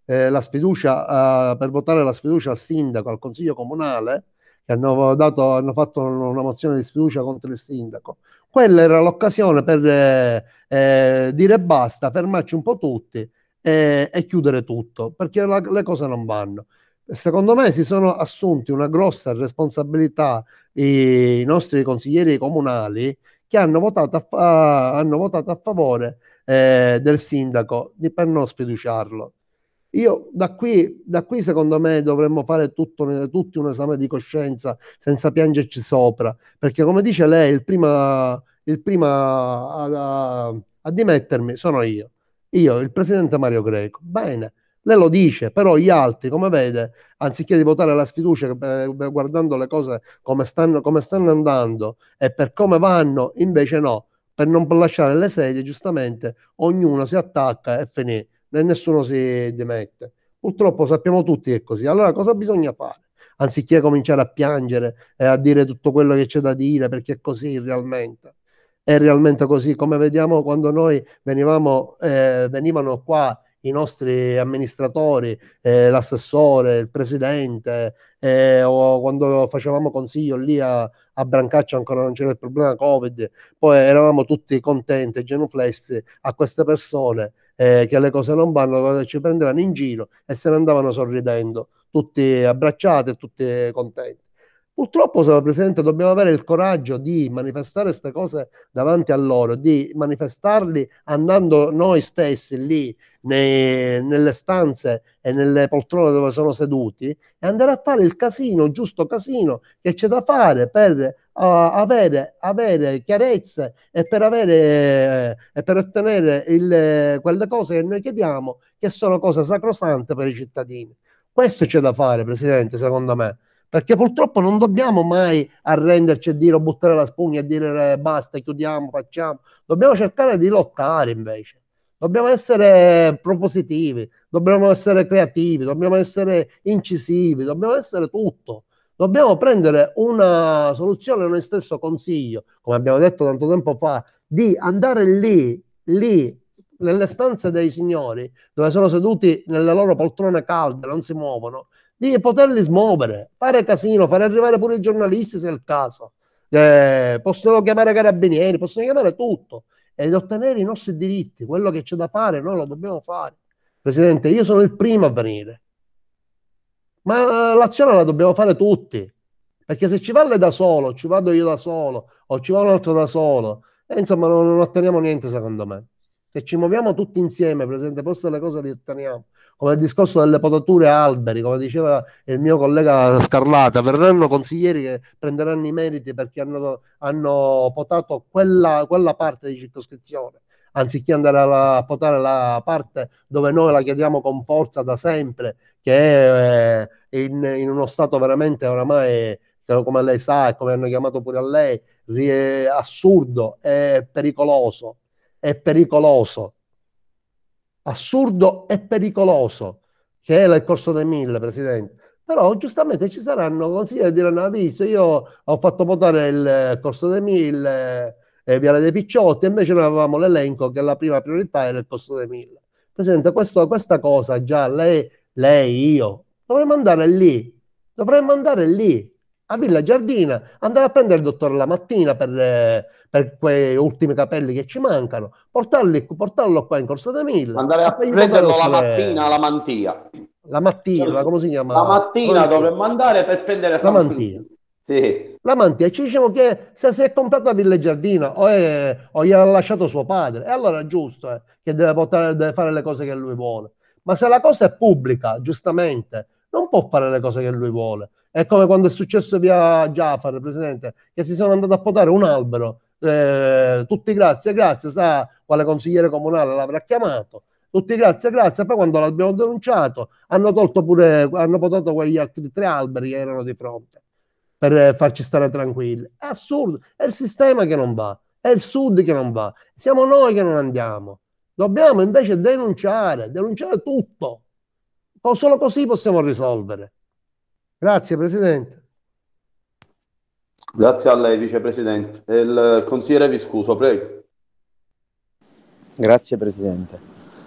la sfiducia, per votare la sfiducia al sindaco, al consiglio comunale, che hanno fatto una mozione di sfiducia contro il sindaco. Quella era l'occasione per dire basta, fermarci un po' tutti e chiudere tutto, perché le cose non vanno. Secondo me si sono assunti una grossa responsabilità i nostri consiglieri comunali che hanno votato a favore del sindaco per non sfiduciarlo. Io da qui secondo me dovremmo fare tutti un esame di coscienza senza piangerci sopra, perché come dice lei, il prima a dimettermi sono io, il presidente Mario Greco. Bene, lei lo dice, però gli altri, come vede, anziché di votare la sfiducia, guardando le cose come stanno andando e per come vanno, invece no, per non lasciare le sedie, giustamente, ognuno si attacca e finì, e nessuno si dimette. Purtroppo sappiamo tutti che è così. Allora cosa bisogna fare? Anziché cominciare a piangere e a dire tutto quello che c'è da dire, perché è così realmente. È realmente così, come vediamo quando noi venivano qua i nostri amministratori, l'assessore, il presidente, o quando facevamo consiglio lì a Brancaccia ancora non c'era il problema Covid, poi eravamo tutti contenti, genuflessi a queste persone che le cose non vanno, ci prendevano in giro e se ne andavano sorridendo, tutti abbracciati e tutti contenti. Purtroppo, signor Presidente, dobbiamo avere il coraggio di manifestare queste cose davanti a loro, di manifestarli andando noi stessi lì nelle stanze e nelle poltrone dove sono seduti e andare a fare il casino, giusto casino che c'è da fare per avere chiarezze e per ottenere quelle cose che noi chiediamo, che sono cose sacrosante per i cittadini. Questo c'è da fare, Presidente, secondo me. Perché purtroppo non dobbiamo mai arrenderci e dire o buttare la spugna e dire basta, chiudiamo, facciamo. Dobbiamo cercare di lottare invece. Dobbiamo essere propositivi, dobbiamo essere creativi, dobbiamo essere incisivi, dobbiamo essere tutto. Dobbiamo prendere una soluzione noi stesso consiglio, come abbiamo detto tanto tempo fa, di andare lì, nelle stanze dei signori, dove sono seduti nelle loro poltrone calde, non si muovono, di poterli smuovere, fare casino, fare arrivare pure i giornalisti se è il caso. Possono chiamare carabinieri, possono chiamare tutto ed ottenere i nostri diritti. Quello che c'è da fare noi lo dobbiamo fare. Presidente, io sono il primo a venire, ma l'azione la dobbiamo fare tutti, perché se ci va lei da solo, ci vado io da solo o ci va un altro da solo, insomma non otteniamo niente secondo me. Se ci muoviamo tutti insieme, Presidente, forse le cose le otteniamo. Come il discorso delle potature a alberi, come diceva il mio collega Scarlata, verranno consiglieri che prenderanno i meriti perché hanno potato quella parte di circoscrizione, anziché andare a potare la parte dove noi la chiediamo con forza da sempre, che è in uno stato veramente oramai, come lei sa e come hanno chiamato pure a lei, assurdo e pericoloso. È pericoloso, assurdo e pericoloso, che è il Corso dei Mille, Presidente. Però giustamente ci saranno consiglieri che diranno: ha visto, io ho fatto votare il Corso dei Mille, Viale dei Picciotti, e invece noi avevamo l'elenco che la prima priorità era il Corso dei Mille. Presidente, questa cosa già lei, io, dovremmo andare lì, a Villa Giardina, andare a prendere il dottore la mattina per quei ultimi capelli che ci mancano, portarlo qua in Corso dei Mille. Andare a prenderlo la mattina alla mantia. La mattina, Cioè, come si chiama? la mattina dovremmo andare per prendere la mantia. Sì. La mantia, ci diciamo che se si è comprata a Villa Giardina o gliel'ha lasciato suo padre, e allora è giusto che deve fare le cose che lui vuole. Ma se la cosa è pubblica, giustamente, non può fare le cose che lui vuole. È come quando è successo via Giafar, Presidente, che si sono andati a potare un albero. Tutti grazie, sa quale consigliere comunale l'avrà chiamato. Tutti grazie, poi quando l'abbiamo denunciato hanno potato quegli altri 3 alberi che erano di fronte per farci stare tranquilli. È assurdo, è il sistema che non va, è il Sud che non va, siamo noi che non andiamo. Dobbiamo invece denunciare tutto. Solo così possiamo risolvere. Grazie, Presidente. Grazie a lei, Vicepresidente. Il consigliere Viscuso, prego. Grazie Presidente.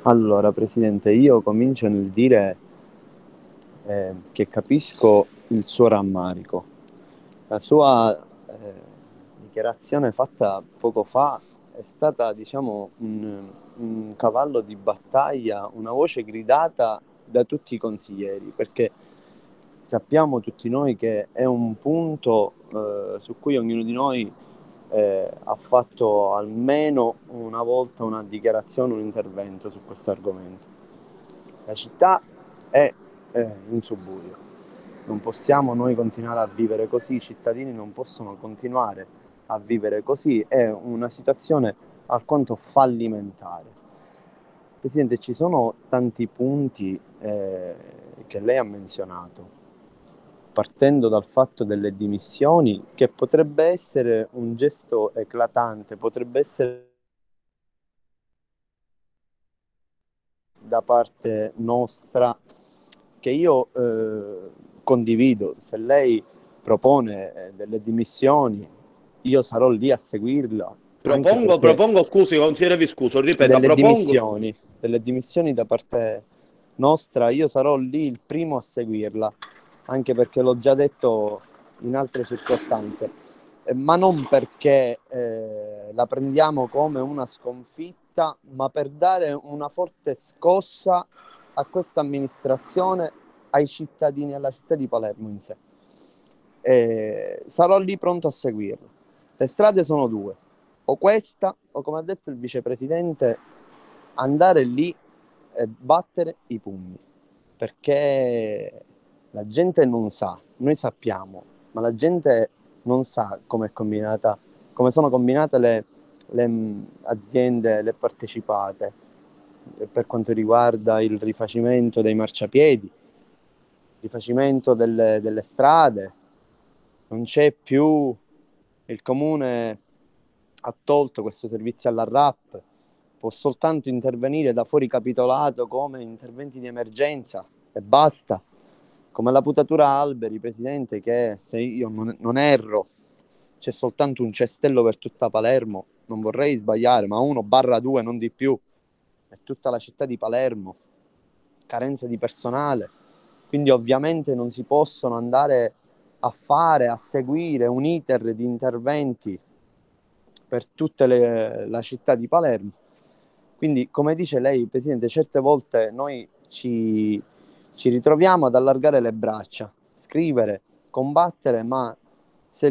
Allora, Presidente, io comincio nel dire che capisco il suo rammarico. La sua dichiarazione fatta poco fa è stata, diciamo, un cavallo di battaglia, una voce gridata da tutti i consiglieri, perché sappiamo tutti noi che è un punto su cui ognuno di noi ha fatto almeno una volta una dichiarazione, un intervento su questo argomento. La città è in subbuglio. Non possiamo noi continuare a vivere così, i cittadini non possono continuare a vivere così, è una situazione alquanto fallimentare. Presidente, ci sono tanti punti che lei ha menzionato, partendo dal fatto delle dimissioni, che potrebbe essere un gesto eclatante, potrebbe essere da parte nostra, che io condivido. Se lei propone delle dimissioni, io sarò lì a seguirla. Propongo, scusi, consigliere Viscuso, ripeta, Delle dimissioni da parte nostra, io sarò lì il primo a seguirla, anche perché l'ho già detto in altre circostanze, ma non perché la prendiamo come una sconfitta, ma per dare una forte scossa a questa amministrazione, ai cittadini, alla città di Palermo in sé. Sarò lì pronto a seguirla. Le strade sono due: o questa, o, come ha detto il vicepresidente, andare lì e battere i pugni, perché la gente non sa, noi sappiamo, ma la gente non sa come sono combinate le aziende, le partecipate, per quanto riguarda il rifacimento dei marciapiedi, il rifacimento delle strade. Non c'è più, il comune ha tolto questo servizio alla RAP, può soltanto intervenire da fuori capitolato come interventi di emergenza e basta, come la putatura alberi, Presidente, che se io non erro c'è soltanto un cestello per tutta Palermo, non vorrei sbagliare, ma 1/2, non di più, per tutta la città di Palermo, carenza di personale, quindi ovviamente non si possono andare a seguire un iter di interventi per tutta la città di Palermo. Quindi, come dice lei, Presidente, certe volte noi ci ritroviamo ad allargare le braccia, scrivere, combattere, ma se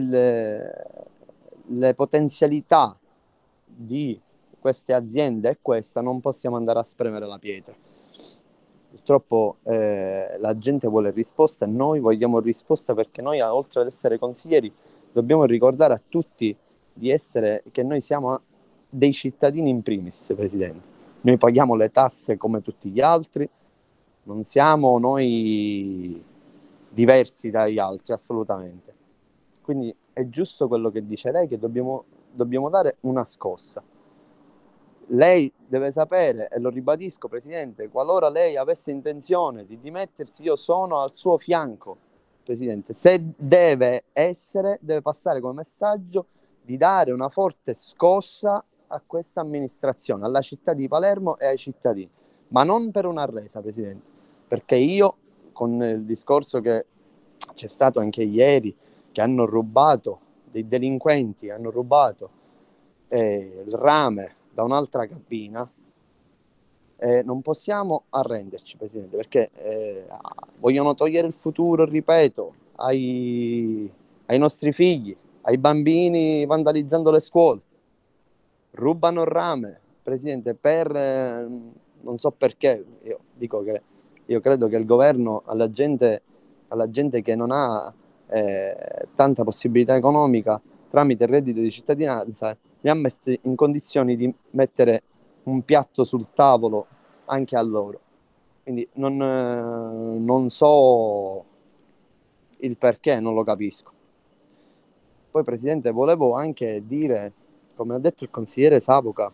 le potenzialità di queste aziende è questa, non possiamo andare a spremere la pietra. Purtroppo la gente vuole risposta e noi vogliamo risposta, perché noi, oltre ad essere consiglieri, dobbiamo ricordare a tutti che noi siamo dei cittadini in primis, Presidente. Noi paghiamo le tasse come tutti gli altri, non siamo noi diversi dagli altri, assolutamente. Quindi è giusto quello che dice lei, che dobbiamo dare una scossa. Lei deve sapere, e lo ribadisco, Presidente, qualora lei avesse intenzione di dimettersi, io sono al suo fianco, Presidente. Se deve passare come messaggio di dare una forte scossa a questa amministrazione, alla città di Palermo e ai cittadini, ma non per una resa, Presidente, perché io, con il discorso che c'è stato anche ieri, che hanno rubato, dei delinquenti hanno rubato il rame da un'altra cabina, non possiamo arrenderci, Presidente, perché vogliono togliere il futuro, ripeto, ai nostri figli, ai bambini, vandalizzando le scuole, rubano il rame, Presidente, non so perché. Io dico che io credo che il governo alla gente che non ha tanta possibilità economica, tramite il reddito di cittadinanza, li ha messi in condizioni di mettere un piatto sul tavolo anche a loro. Quindi non so il perché, non lo capisco. Poi, Presidente, volevo anche dire, come ha detto il consigliere Savoca,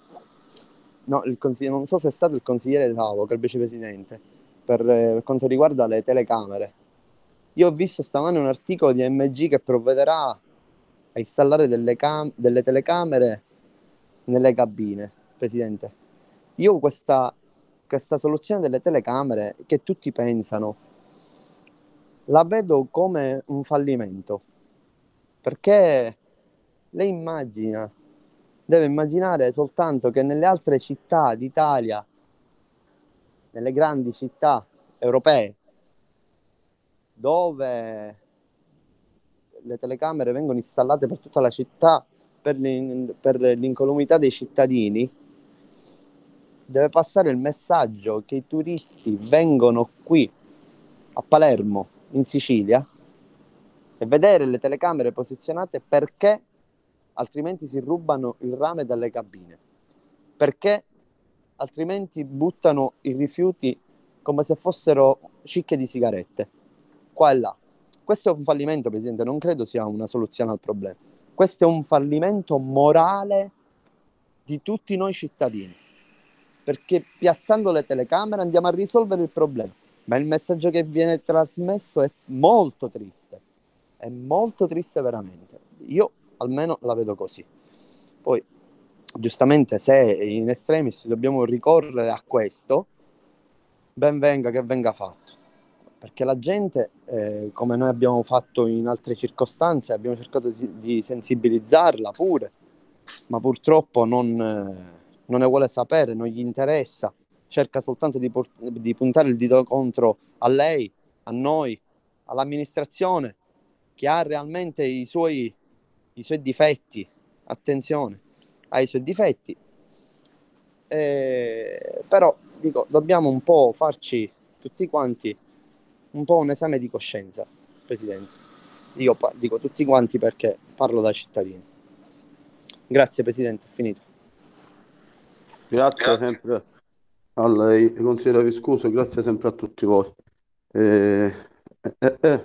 non so se è stato il consigliere Savoca, il vicepresidente, per quanto riguarda le telecamere. Io ho visto stamane un articolo di AMG che provvederà a installare delle telecamere nelle cabine, Presidente. Io questa questa soluzione delle telecamere che tutti pensano, la vedo come un fallimento, perché lei deve immaginare soltanto che nelle altre città d'Italia, nelle grandi città europee, dove le telecamere vengono installate per tutta la città per l'incolumità dei cittadini, deve passare il messaggio che i turisti vengono qui a Palermo, in Sicilia, e vedere le telecamere posizionate perché altrimenti si rubano il rame dalle cabine, perché altrimenti buttano i rifiuti come se fossero cicche di sigarette qua e là. Questo è un fallimento, Presidente, non credo sia una soluzione al problema. Questo è un fallimento morale di tutti noi cittadini, perché piazzando le telecamere andiamo a risolvere il problema, ma il messaggio che viene trasmesso è molto triste veramente. Io almeno la vedo così. Poi giustamente, se in extremis dobbiamo ricorrere a questo, ben venga che venga fatto, perché la gente, come noi abbiamo fatto in altre circostanze, abbiamo cercato di sensibilizzarla pure, ma purtroppo non ne vuole sapere, non gli interessa, cerca soltanto di puntare il dito contro a lei, a noi, all'amministrazione, che ha realmente i suoi difetti. Attenzione, ha i suoi difetti, però dico, dobbiamo un po' farci tutti quanti un po' un esame di coscienza, Presidente. Io dico tutti quanti perché parlo da cittadino. Grazie, Presidente, ho finito. Grazie sempre a lei, consigliere Viscuso, grazie sempre a tutti voi. Eh, eh, eh.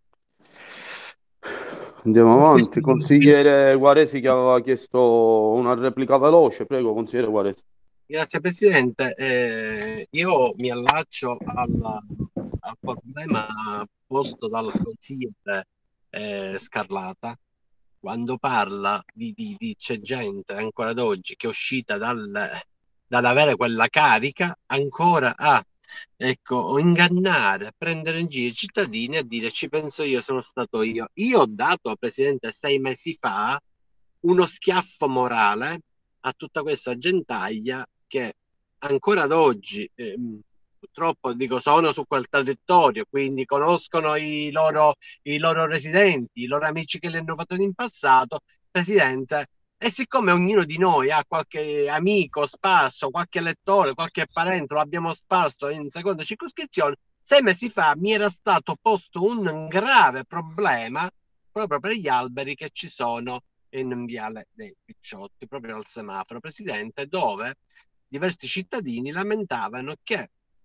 Andiamo avanti. Consigliere Guaresi che aveva chiesto una replica veloce, prego, consigliere Guaresi. Grazie Presidente. Io mi allaccio al problema posto dal consigliere Scarlata quando parla c'è gente ancora ad oggi che è uscita dall'avere quella carica ancora a ingannare, prendere in giro i cittadini e dire ci penso io, sono stato io. Io ho dato, Presidente, 6 mesi fa uno schiaffo morale a tutta questa gentaglia che ancora ad oggi, purtroppo dico, sono su quel territorio, quindi conoscono i loro residenti, i loro amici che li hanno votati in passato, Presidente. E siccome ognuno di noi ha qualche amico sparso, qualche elettore, qualche parente, lo abbiamo sparso in seconda circoscrizione, 6 mesi fa mi era stato posto un grave problema proprio per gli alberi che ci sono in Viale dei Picciotti, proprio al semaforo, Presidente, dove diversi cittadini lamentavano che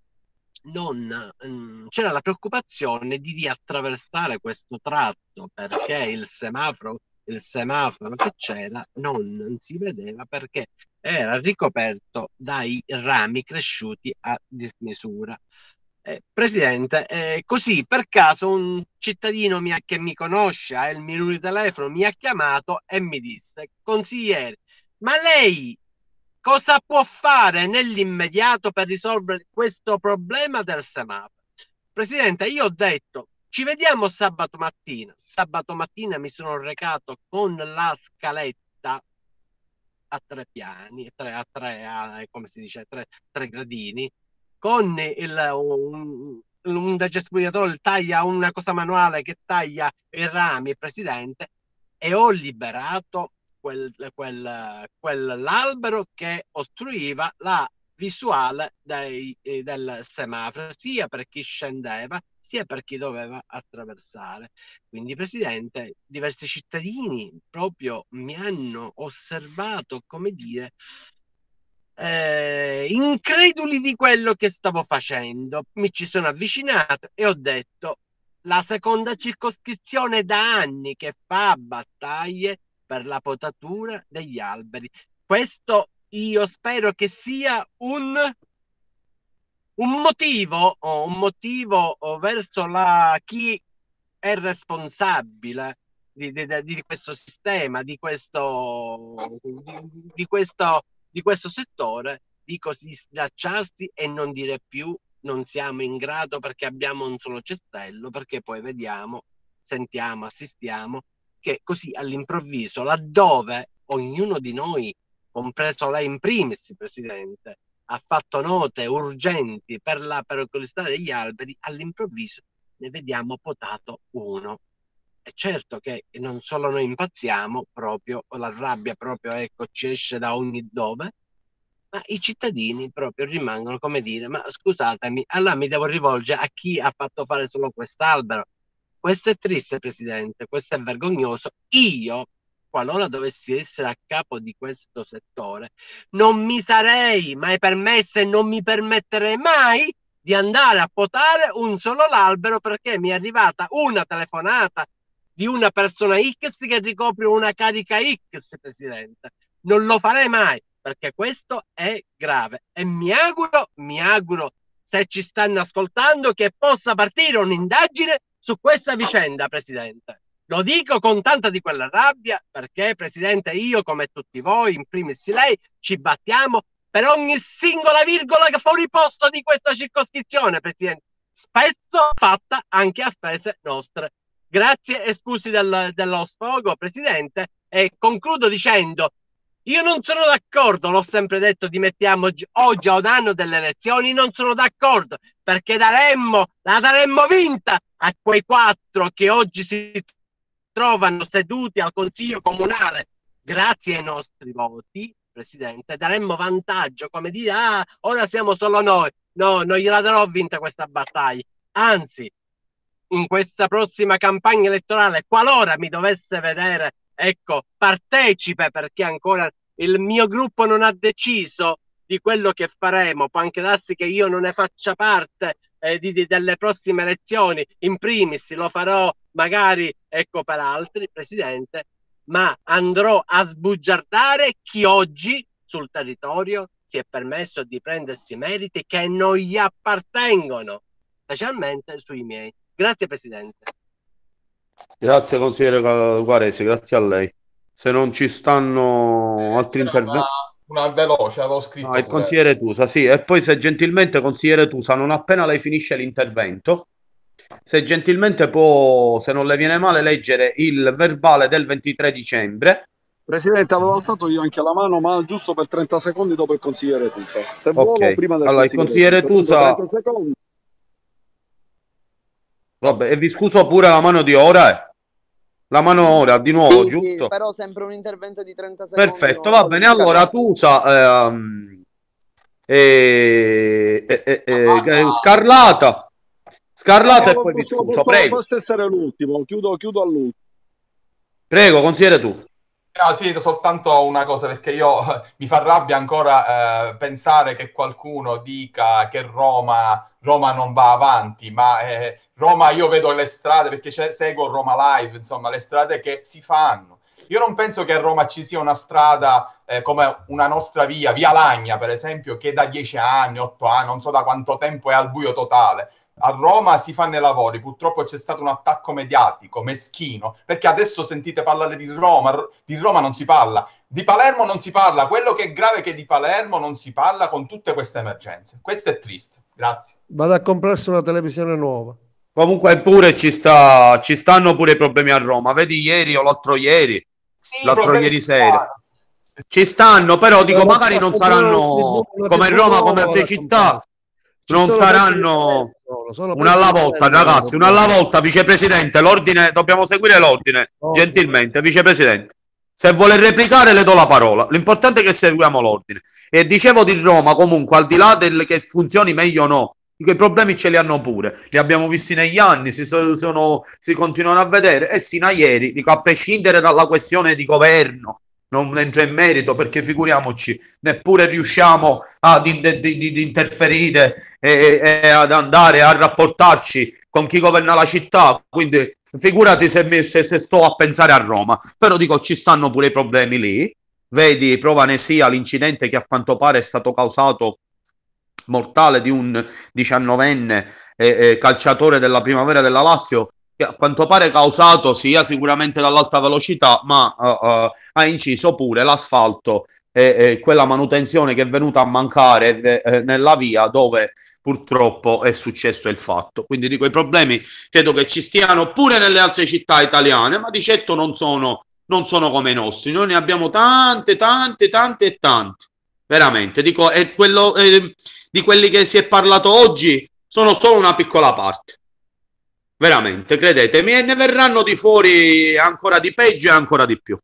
non c'era la preoccupazione di riattraversare questo tratto perché il semaforo che c'era non si vedeva perché era ricoperto dai rami cresciuti a dismisura. Presidente, così per caso un cittadino che mi conosce, ha il mio numero di telefono, mi ha chiamato e mi disse: consigliere, ma lei cosa può fare nell'immediato per risolvere questo problema del semaforo? Presidente, io ho detto ci vediamo sabato mattina. Sabato mattina mi sono recato con la scaletta a 3 piani, come si dice, tre gradini, con un degespugliatore, taglia una cosa manuale che taglia i rami, Presidente, e ho liberato quell'albero che ostruiva la visuale del semaforo, sia per chi scendeva, sia per chi doveva attraversare. Quindi, Presidente, diversi cittadini proprio mi hanno osservato, come dire, increduli di quello che stavo facendo. Mi ci sono avvicinato e ho detto: la seconda circoscrizione da anni che fa battaglie per la potatura degli alberi. Questo io spero che sia un motivo verso chi è responsabile di questo sistema, di questo settore, di così schiacciarsi e non dire più non siamo in grado perché abbiamo un solo cestello, perché poi vediamo, sentiamo, assistiamo che così all'improvviso, laddove ognuno di noi, compreso lei in primis, Presidente, ha fatto note urgenti per la pericolosità degli alberi, all'improvviso ne vediamo potato uno. È certo che non solo noi impazziamo, proprio, o la rabbia proprio, ecco, ci esce da ogni dove, ma i cittadini proprio rimangono come dire, ma scusatemi, allora mi devo rivolgere a chi ha fatto fare solo quest'albero. Questo è triste, Presidente, questo è vergognoso. Io, qualora dovessi essere a capo di questo settore, non mi sarei mai permesso e non mi permetterei mai di andare a potare un solo albero perché mi è arrivata una telefonata di una persona X che ricopre una carica X, Presidente. Non lo farei mai perché questo è grave e mi auguro se ci stanno ascoltando che possa partire un'indagine su questa vicenda, Presidente. Lo dico con tanta di quella rabbia perché, Presidente, io come tutti voi, in primis lei, ci battiamo per ogni singola virgola che fuori posto di questa circoscrizione, Presidente, spesso fatta anche a spese nostre. Grazie e scusi dello sfogo, Presidente, e concludo dicendo io non sono d'accordo, l'ho sempre detto, dimettiamo oggi a un anno delle elezioni, non sono d'accordo perché la daremmo vinta a quei 4 che oggi si trovano seduti al Consiglio Comunale grazie ai nostri voti, Presidente, daremmo vantaggio, come dire, ora siamo solo noi. No, non gliela darò vinta questa battaglia, anzi, in questa prossima campagna elettorale, qualora mi dovesse vedere, ecco, partecipe, perché ancora il mio gruppo non ha deciso di quello che faremo, può anche darsi che io non ne faccia parte delle prossime elezioni, in primis lo farò magari, ecco, per altri, Presidente, ma andrò a sbugiardare chi oggi sul territorio si è permesso di prendersi meriti che non gli appartengono, specialmente sui miei. Grazie, Presidente. Grazie consigliere Guaresi, grazie a lei. Se non ci stanno altri interventi... Una veloce, avevo scritto No, il pure. consigliere Tusa, sì. E poi se gentilmente, consigliere Tusa, non appena lei finisce l'intervento, se gentilmente può, se non le viene male, leggere il verbale del 23 dicembre. Presidente, avevo alzato io anche la mano, ma giusto per 30 secondi dopo il consigliere Tusa. Se vuole, prima del Allora, il consigliere Tusa... 30 secondi. Vabbè, e vi scuso pure la mano di ora, La mano ora, di nuovo, Sì, giusto? sì, però sempre un intervento di 30 secondi. Perfetto, va bene. Allora, Tusa, Scarlata, e poi vi scuso, prego. Posso essere l'ultimo, chiudo all'ultimo. Prego, consigliere Tusa. No, sì, soltanto una cosa, perché io mi fa rabbia ancora pensare che qualcuno dica che Roma non va avanti, ma Roma, io vedo le strade, perché seguo Roma Live, insomma, le strade che si fanno. Io non penso che a Roma ci sia una strada come una nostra via Lagna, per esempio, che da 10 anni, 8 anni, non so da quanto tempo è al buio totale. A Roma si fanno i lavori, purtroppo c'è stato un attacco mediatico, meschino, perché adesso sentite parlare di Roma non si parla, di Palermo non si parla, quello che è grave è che di Palermo non si parla con tutte queste emergenze. Questo è triste, grazie. Vado a comprarsi una televisione nuova. Comunque pure ci stanno pure i problemi a Roma, vedi ieri o l'altro ieri sera. Ci stanno, però dico magari non saranno come Roma, come altre città. Non saranno una alla volta, ragazzi, una alla volta, vicepresidente, l'ordine, dobbiamo seguire l'ordine, gentilmente, vicepresidente. Se vuole replicare le do la parola, l'importante è che seguiamo l'ordine. E dicevo di Roma, comunque, al di là del che funzioni meglio o no, i problemi ce li hanno pure, li abbiamo visti negli anni, si continuano a vedere, e sino a ieri, dico, a prescindere dalla questione di governo, non entro in merito perché figuriamoci, neppure riusciamo ad interferire e ad andare a rapportarci con chi governa la città, quindi figurati se sto a pensare a Roma, però dico ci stanno pure i problemi lì, vedi, prova ne sia l'incidente che a quanto pare è stato causato mortale di un 19enne calciatore della Primavera della Lazio, che a quanto pare causato sia sicuramente dall'alta velocità, ma ha inciso pure l'asfalto e quella manutenzione che è venuta a mancare nella via dove purtroppo è successo il fatto. Quindi dico, i problemi credo che ci stiano pure nelle altre città italiane, ma di certo non sono come i nostri. Noi ne abbiamo tante, tante, tante e tante. Veramente, dico, di quelli che si è parlato oggi sono solo una piccola parte. Veramente, credetemi, e ne verranno di fuori ancora di peggio e ancora di più.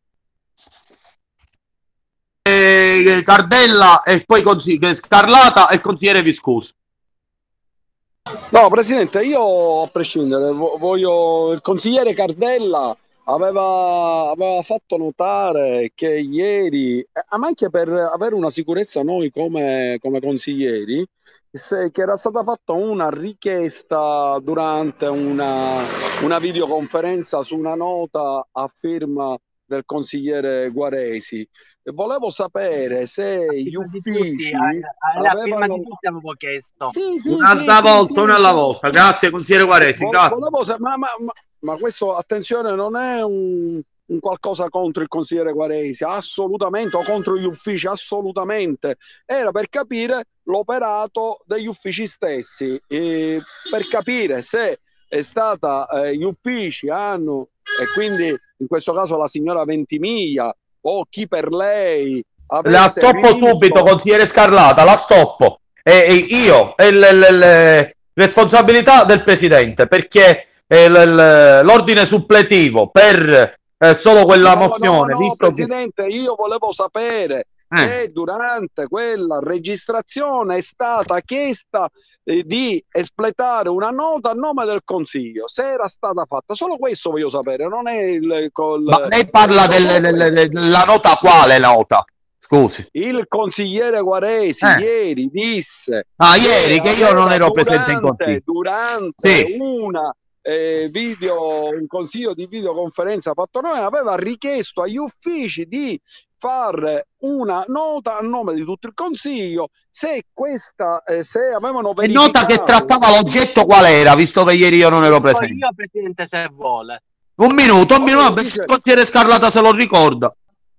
Cardella e poi Scarlata e consigliere Viscuso. No, Presidente, io a prescindere, voglio il consigliere Cardella aveva fatto notare che ieri, ma anche per avere una sicurezza noi come consiglieri, che era stata fatta una richiesta durante una videoconferenza su una nota a firma del consigliere Guaresi. Volevo sapere se gli uffici la firma avevano... di tutti avevo chiesto. Un'altra volta, una alla volta. Grazie, consigliere Guaresi, grazie. Ma questo, attenzione, non è un qualcosa contro il consigliere Guaresi, assolutamente, o contro gli uffici, assolutamente. Era per capire l'operato degli uffici stessi, per capire se è stata, gli uffici hanno, e quindi in questo caso la signora Ventimiglia o chi per lei la stoppo subito, consigliere Scarlata, la stoppo. Io è responsabilità del presidente, perché l'ordine suppletivo per solo quella mozione, visto Presidente, io volevo sapere se durante quella registrazione è stata chiesta di espletare una nota a nome del Consiglio, se era stata fatta. Solo questo voglio sapere, non è Ma lei parla della nota, quale nota? Scusi. Il consigliere Guaresi ieri disse ieri che io non ero presente in consiglio durante un consiglio di videoconferenza fatto noi, aveva richiesto agli uffici di fare una nota a nome di tutto il consiglio, se avevano verificato. E nota che trattava l'oggetto qual era, visto che ieri io non ero presente. Io, Presidente, se vuole. Un minuto, il consigliere Scarlata se lo ricorda.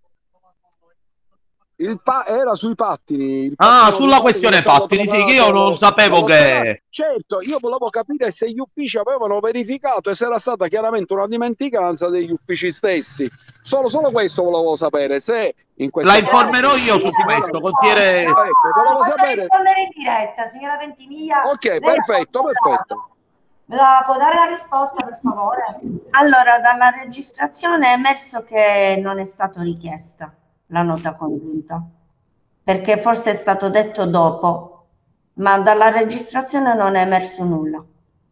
Era sui pattini. Sulla questione pattini, sì, che io non sapevo che... Certo, io volevo capire se gli uffici avevano verificato e se era stata chiaramente una dimenticanza degli uffici stessi. Solo questo volevo sapere, se in questo la informerò io su questo, consigliere... volevo sapere... rispondere in diretta, signora Ventimiglia. Ok, perfetto. Me la può dare la risposta, per favore? Allora, dalla registrazione è emerso che non è stato richiesta la nota congiunta, perché forse è stato detto dopo, ma dalla registrazione non è emerso nulla.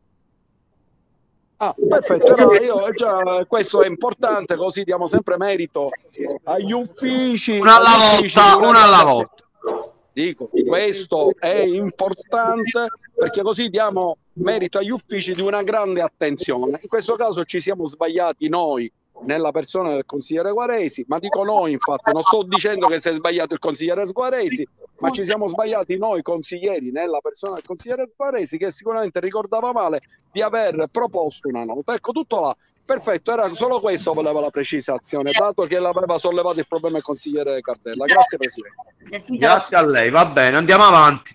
Perfetto, questo è importante, così diamo sempre merito agli uffici. Una alla volta. Dico, questo è importante perché così diamo merito agli uffici di una grande attenzione. In questo caso ci siamo sbagliati noi, nella persona del consigliere Guaresi, ma dico noi, infatti non sto dicendo che si è sbagliato il consigliere Guaresi, ma ci siamo sbagliati noi consiglieri nella persona del consigliere Guaresi, che sicuramente ricordava male di aver proposto una nota. Ecco, tutto là. Perfetto, era solo questo, voleva la precisazione, dato che l'aveva sollevato il problema il consigliere Cardella. Grazie Presidente. Grazie a lei, va bene, andiamo avanti.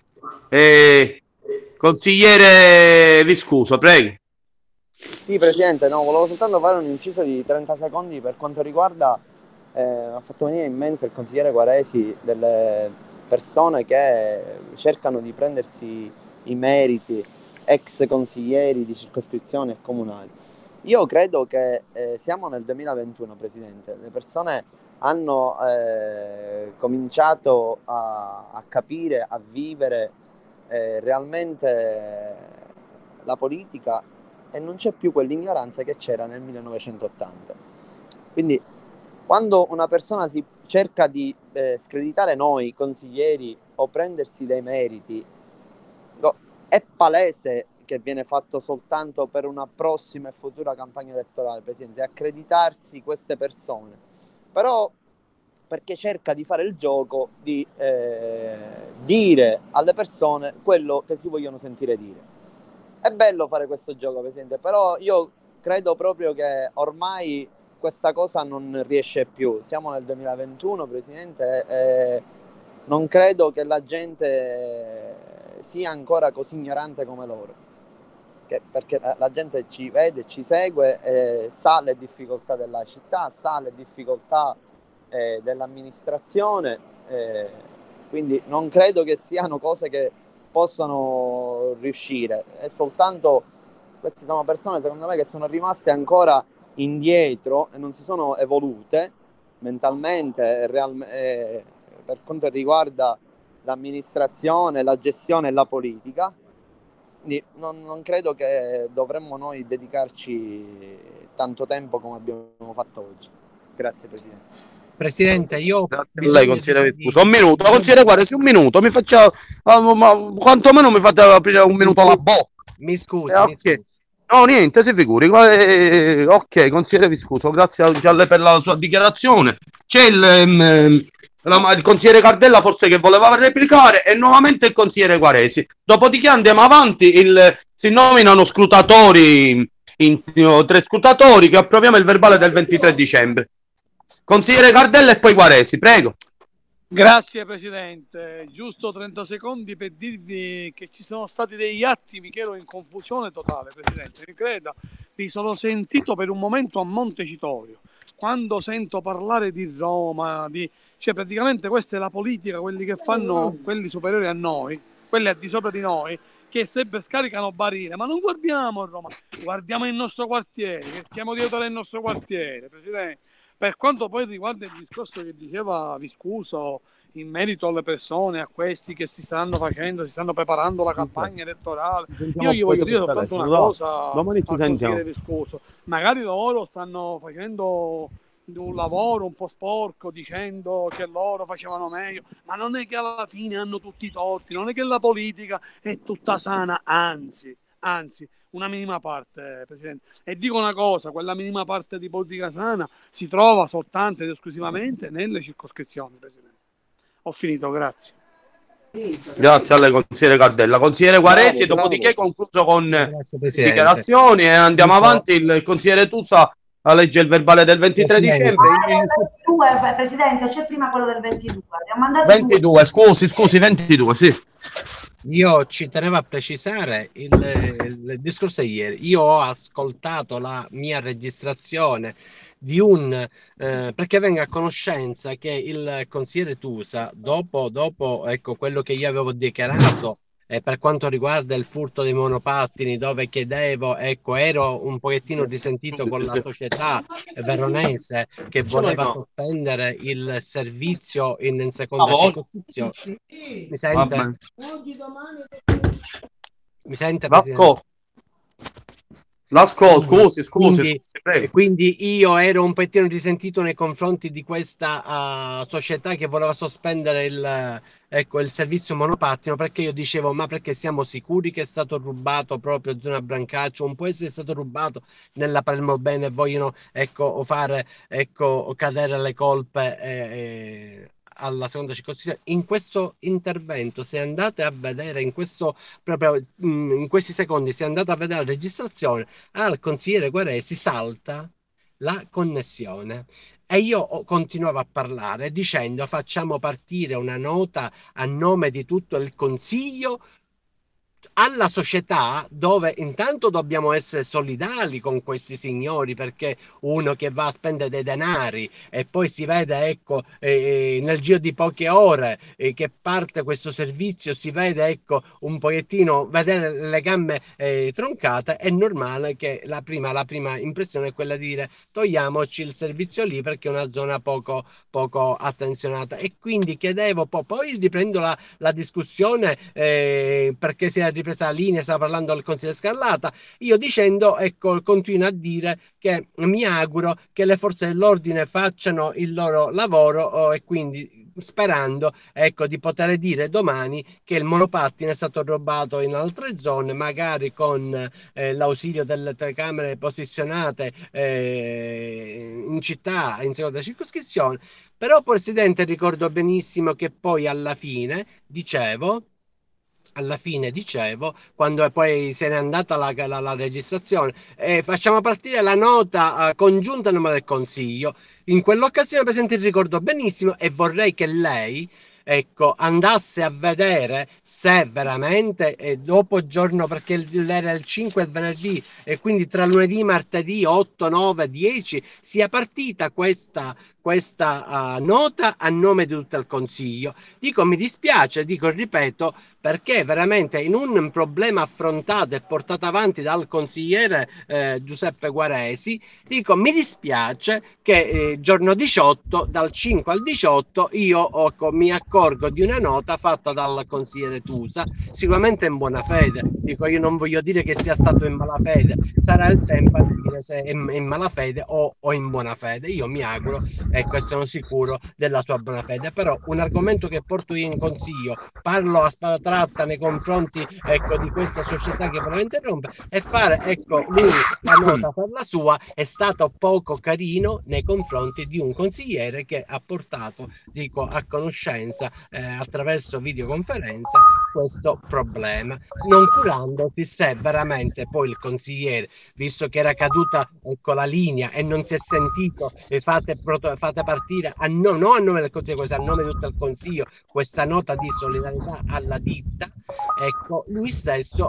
Consigliere Viscuso, prego. Sì, Presidente, no, volevo soltanto fare un inciso di 30 secondi per quanto riguarda, ha fatto venire in mente il consigliere Guaresi delle persone che cercano di prendersi i meriti, ex consiglieri di circoscrizione e comunali. Io credo che siamo nel 2021, Presidente, le persone hanno cominciato a capire, a vivere realmente la politica, e non c'è più quell'ignoranza che c'era nel 1980. Quindi quando una persona si cerca di screditare noi consiglieri o prendersi dei meriti, è palese che viene fatto soltanto per una prossima e futura campagna elettorale, Presidente, accreditarsi queste persone, però perché cerca di fare il gioco di dire alle persone quello che si vogliono sentire dire. È bello fare questo gioco, Presidente, però io credo proprio che ormai questa cosa non riesce più. Siamo nel 2021, Presidente, e non credo che la gente sia ancora così ignorante come loro. Perché la gente ci vede, ci segue, sa le difficoltà della città, sa le difficoltà dell'amministrazione, quindi non credo che siano cose che possano riuscire. È soltanto, queste sono persone secondo me che sono rimaste ancora indietro e non si sono evolute mentalmente per quanto riguarda l'amministrazione, la gestione e la politica. Quindi non credo che dovremmo noi dedicarci tanto tempo come abbiamo fatto oggi. Grazie Presidente. Presidente, io lei, consigliere Viscuso, un minuto, consigliere, guarda, sì, un minuto, mi faccia, ma quantomeno mi fate aprire un minuto la bocca. Mi scusi, ok. mi scusi. No, niente, si figuri. Ok, consigliere Viscuso, grazie a lei per la sua dichiarazione. C'è il consigliere Cardella forse che voleva replicare e nuovamente il consigliere Quaresi. Dopodiché andiamo avanti, si nominano scrutatori, 3 scrutatori, che approviamo il verbale del 23 dicembre. Consigliere Cardella e poi Quaresi, prego. Grazie Presidente, giusto 30 secondi per dirvi che ci sono stati degli attimi che ero in confusione totale, Presidente, mi creda, mi sono sentito per un momento a Montecitorio, quando sento parlare di Roma, cioè praticamente questa è la politica, quelli che fanno, quelli superiori a noi, quelli al di sopra di noi, che sempre scaricano barile, ma non guardiamo Roma, guardiamo il nostro quartiere, cerchiamo di aiutare il nostro quartiere, Presidente. Per quanto poi riguarda il discorso che diceva Viscuso in merito alle persone, a questi che si stanno preparando la campagna elettorale, io gli voglio dire soltanto una cosa al consigliere Viscuso. Magari loro stanno facendo un lavoro un po' sporco dicendo che loro facevano meglio, ma non è che alla fine hanno tutti i torti, non è che la politica è tutta sana, anzi, una minima parte, Presidente. E dico una cosa, quella minima parte di politica sana si trova soltanto ed esclusivamente nelle circoscrizioni, Presidente. Ho finito, grazie. Grazie a lei, consigliere Cardella. Consigliere Quaresi, dopodiché concluso con dichiarazioni e andiamo avanti. Il consigliere Tusa legge il verbale del 23 dicembre. 22, Presidente, c'è prima quello del 22. 22, scusi, 22, sì. Io ci tenevo a precisare il discorso di ieri. Io ho ascoltato la mia registrazione di perché venga a conoscenza che il consigliere Tusa, dopo ecco, quello che io avevo dichiarato per quanto riguarda il furto dei monopattini, dove chiedevo, ecco, ero un pochettino risentito con la società veronese che voleva sospendere il servizio in seconda circoscrizione. Mi sente? Mi sente? Scusi. Quindi io ero un pettino risentito nei confronti di questa società che voleva sospendere il servizio monopattino, perché io dicevo, ma perché siamo sicuri che è stato rubato proprio zona Brancaccio? Non può essere stato rubato nella Palermo Bene e vogliono fare cadere le colpe alla seconda circoscrizione. In questo intervento, se andate a vedere in questi secondi, se andate a vedere la registrazione, al consigliere Quaresi salta la connessione e io continuavo a parlare dicendo: facciamo partire una nota a nome di tutto il consiglio alla società, dove intanto dobbiamo essere solidali con questi signori, perché uno che va a spendere dei denari e poi si vede nel giro di poche ore che parte questo servizio, si vede un pochettino vedere le gambe troncate, è normale che la prima impressione è quella di dire: togliamoci il servizio lì perché è una zona poco attenzionata. E quindi chiedevo, poi riprendo la discussione perché si è ripresa la linea, stava parlando al consigliere Scarlata, io dicendo, continuo a dire che mi auguro che le forze dell'ordine facciano il loro lavoro e quindi sperando di poter dire domani che il monopattino è stato rubato in altre zone, magari con l'ausilio delle telecamere posizionate in città, in seconda circoscrizione. Però, Presidente, ricordo benissimo che poi alla fine dicevo alla fine dicevo, quando poi se n'è andata la registrazione, facciamo partire la nota congiunta a nome del Consiglio. In quell'occasione, Presidente, ricordo benissimo e vorrei che lei, ecco, andasse a vedere se veramente dopo giorno, perché era il 5 e il venerdì, e quindi tra lunedì, martedì 8, 9, 10 sia partita questa nota a nome di tutto il Consiglio. Dico, mi dispiace, dico, ripeto, perché veramente in un problema affrontato e portato avanti dal consigliere Giuseppe Guaresi, dico, mi dispiace che giorno 18, dal 5 al 18, io mi accorgo di una nota fatta dal consigliere Tusa, sicuramente in buona fede. Dico, io non voglio dire che sia stato in malafede, sarà il tempo a dire se è in malafede o in buona fede. Io mi auguro, ecco, e sono sicuro della sua buona fede, però un argomento che porto io in consiglio, parlo a spada tratta nei confronti, ecco, di questa società che veramente rompe, e fare, ecco, lui la nota per la sua è stato poco carino nei confronti di un consigliere che ha portato, dico, a conoscenza attraverso videoconferenza questo problema, non curandosi se veramente poi il consigliere, visto che era caduta, ecco, la linea e non si è sentito, fate partire non a nome del Consiglio, a nome di tutto il Consiglio, questa nota di solidarietà alla ditta, ecco, lui stesso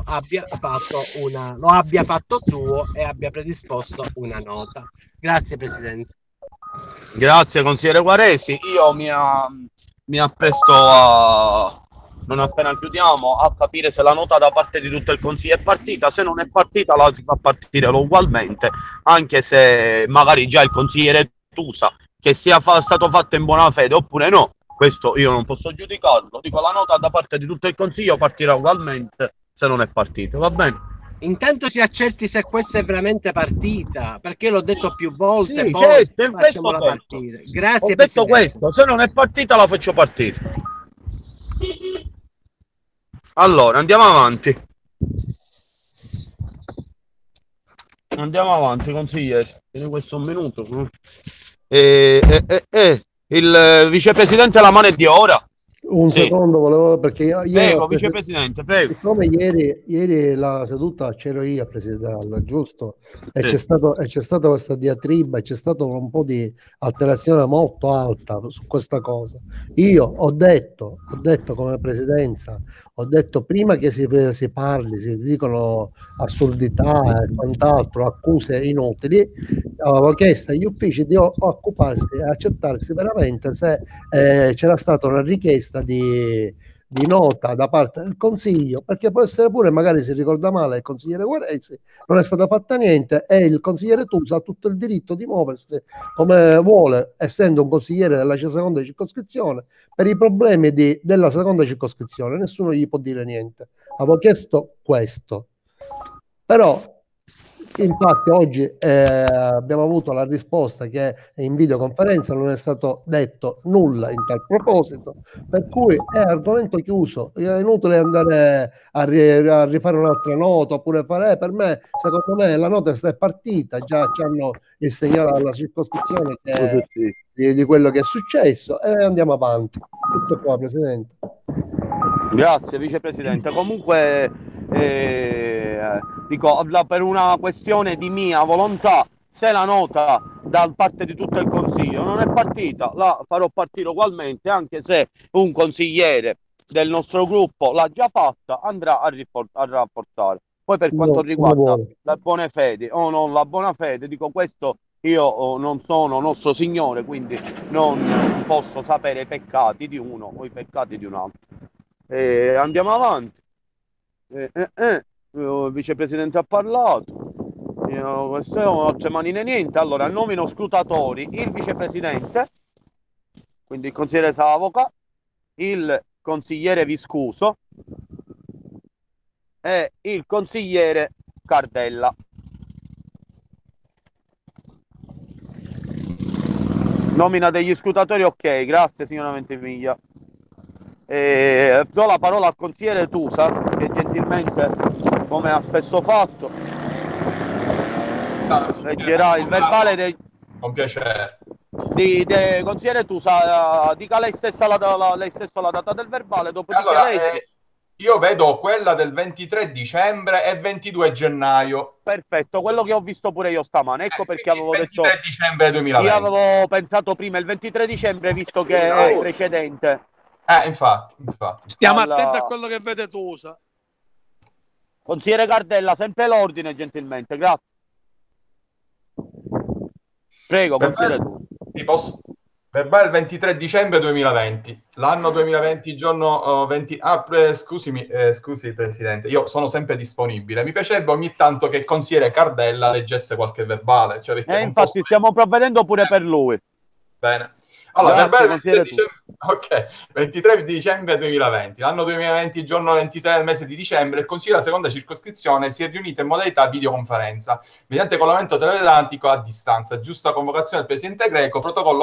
lo abbia fatto suo e abbia predisposto una nota. Grazie, Presidente. Grazie consigliere Guaresi, io mi appresto a, non appena chiudiamo, a capire se la nota da parte di tutto il Consiglio è partita. Se non è partita la si fa partire ugualmente, anche se magari già il consigliere Tusa, che sia stato fatto in buona fede oppure no, questo io non posso giudicarlo. Dico, la nota da parte di tutto il Consiglio partirà ugualmente se non è partita, va bene? Intanto si accerti se questa è veramente partita, perché l'ho detto più volte, Sì, poi certo, facciamola partire. Grazie, ho detto Presidente. questo, se non è partita la faccio partire. Allora, andiamo avanti. Andiamo avanti, consigliere. Tieni questo un minuto. Il vicepresidente Lamane di ora. Un Sì. secondo, volevo, perché io Prego, vicepresidente, prego. siccome ieri la seduta c'ero io a presiederla, giusto? E Sì. c'è stata questa diatriba, c'è stato un po' di alterazione molto alta su questa cosa. Io ho detto come presidenza, ho detto prima che si parli, si dicono assurdità e quant'altro, accuse inutili, avevo chiesto agli uffici di occuparsi e accettarsi veramente se c'era stata una richiesta di nota da parte del Consiglio, perché può essere pure, magari si ricorda male il consigliere Guaresi, non è stata fatta niente e il consigliere Tusa ha tutto il diritto di muoversi come vuole, essendo un consigliere della seconda circoscrizione, per i problemi della seconda circoscrizione, nessuno gli può dire niente. Avevo chiesto questo, però infatti oggi abbiamo avuto la risposta che in videoconferenza non è stato detto nulla in tal proposito, per cui è argomento chiuso, è inutile andare a rifare un'altra nota oppure fare, per me, secondo me la nota è partita, già ci hanno il segnale alla circoscrizione di quello che è successo e andiamo avanti. Tutto qua, Presidente. Grazie vicepresidente. Comunque dico, per una questione di mia volontà, se la nota da parte di tutto il Consiglio non è partita, la farò partire ugualmente, anche se un consigliere del nostro gruppo l'ha già fatta, andrà a rafforzare. Poi per quanto riguarda la buona fede o non la buona fede, dico, questo io non sono nostro Signore, quindi non posso sapere i peccati di uno o i peccati di un altro. Andiamo avanti. Il vicepresidente ha parlato. Questo non c'è manine niente. Allora nomino scrutatori il vicepresidente, quindi il consigliere Savoca, il consigliere Viscuso e il consigliere Cardella. Nomina degli scrutatori, ok, grazie signora Ventimiglia. Do la parola al consigliere Tusa, che gentilmente, come ha spesso fatto, leggerà il verbale con piacere. Consigliere Tusa, dica lei stesso la data del verbale, dopo allora, legge. Io vedo quella del 23 dicembre e 22 gennaio. Perfetto, quello che ho visto pure io stamane. Ecco perché Quindi avevo detto, 23 dicembre io 2020. avevo pensato prima il 23 dicembre, visto che è precedente Infatti. Stiamo attenti a al quello che vede Tosa. consigliere Cardella, sempre l'ordine, gentilmente, grazie. Prego, consigliere tu. Verbale il 23 dicembre 2020, l'anno 2020, giorno 20... scusi Presidente, io sono sempre disponibile. Mi piacerebbe ogni tanto che il consigliere Cardella leggesse qualche verbale, cioè perché non Infatti posso... stiamo provvedendo pure per lui. Bene. Allora, Grazie, verbale 23 consigliere tu. dicembre, 23 dicembre 2020, l'anno 2020, giorno 23 del mese di dicembre, il Consiglio della seconda circoscrizione si è riunito in modalità videoconferenza, mediante collegamento teleatlantico a distanza, giusta convocazione del Presidente Greco, protocollo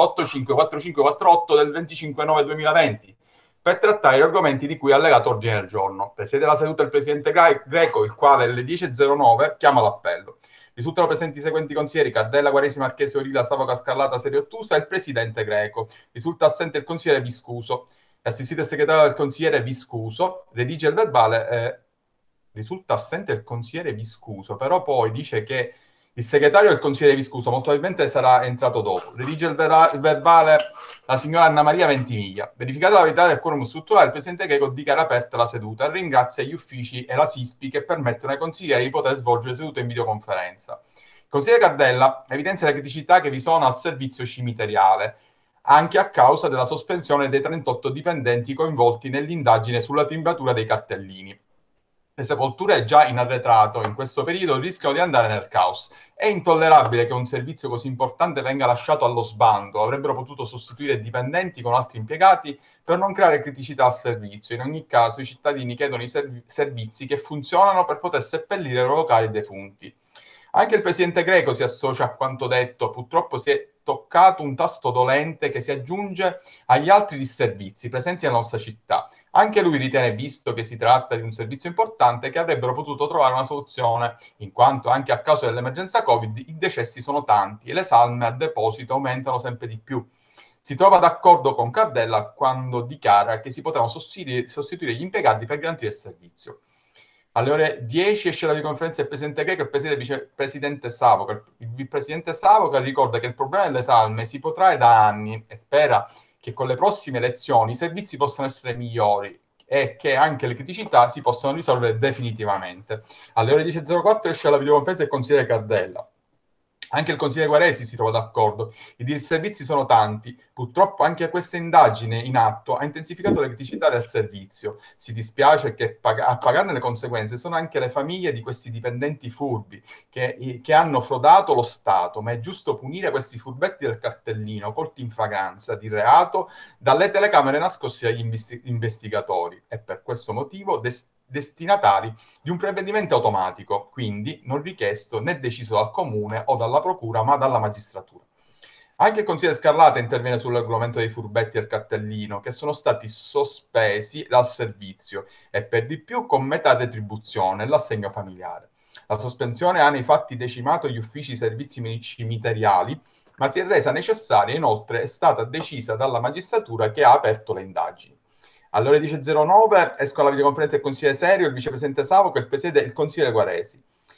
854548 del 25/9/2020, per trattare gli argomenti di cui è allegato ordine del giorno. Presiede la seduta il Presidente Greco, il quale alle 10.09 chiama l'appello. Risultano presenti i seguenti consiglieri: Cardella, Guaresi, Marchese, Orilla, Savoca, Scarlata, Serio Ottusa e il presidente Greco. Risulta assente il consigliere Viscuso. Assistito il segretario del consigliere Viscuso. Redige il verbale. Risulta assente il consigliere Viscuso, però poi dice che il segretario del consigliere Viscuso molto probabilmente sarà entrato dopo. Redige il verbale la signora Anna Maria Ventimiglia. Verificata la verità del quorum strutturale, il presidente Greco dichiara aperta la seduta e ringrazia gli uffici e la SISPI che permettono ai consiglieri di poter svolgere sedute in videoconferenza. Il consigliere Cardella evidenzia le criticità che vi sono al servizio cimiteriale, anche a causa della sospensione dei 38 dipendenti coinvolti nell'indagine sulla timbratura dei cartellini. Le sepolture già in arretrato in questo periodo rischiano di andare nel caos. È intollerabile che un servizio così importante venga lasciato allo sbando. Avrebbero potuto sostituire dipendenti con altri impiegati per non creare criticità al servizio. In ogni caso i cittadini chiedono i servizi che funzionano per poter seppellire i loro cari defunti. Anche il presidente Greco si associa a quanto detto. Purtroppo si è toccato un tasto dolente che si aggiunge agli altri disservizi presenti nella nostra città. Anche lui ritiene, visto che si tratta di un servizio importante, che avrebbero potuto trovare una soluzione, in quanto anche a causa dell'emergenza Covid i decessi sono tanti e le salme a deposito aumentano sempre di più. Si trova d'accordo con Cardella quando dichiara che si potevano sostituire gli impiegati per garantire il servizio. Alle ore 10 esce la videoconferenza del presidente Greco e il presidente vicepresidente Savoca. Il presidente Savoca ricorda che il problema delle salme si protrae da anni e spera che con le prossime elezioni i servizi possano essere migliori e che anche le criticità si possano risolvere definitivamente. Alle ore 10.04 esce la videoconferenza del consigliere Cardella. Anche il consigliere Guaresi si trova d'accordo. I disservizi sono tanti. Purtroppo anche questa indagine in atto ha intensificato le criticità del servizio. Si dispiace che a pagarne le conseguenze sono anche le famiglie di questi dipendenti furbi che hanno frodato lo Stato, ma è giusto punire questi furbetti del cartellino colti in fragranza di reato dalle telecamere nascoste agli investigatori e per questo motivo destinatari di un provvedimento automatico, quindi non richiesto né deciso dal comune o dalla procura, ma dalla magistratura. Anche il consigliere Scarlata interviene sull'argomento dei furbetti del cartellino, che sono stati sospesi dal servizio e per di più con metà retribuzione, l'assegno familiare. La sospensione ha nei fatti decimato gli uffici servizi cimiteriali, ma si è resa necessaria, inoltre è stata decisa dalla magistratura che ha aperto le indagini. Alle ore 10.09 escono alla videoconferenza del consigliere Serio, il vicepresidente Savoca e il presidente il consigliere Guaresi.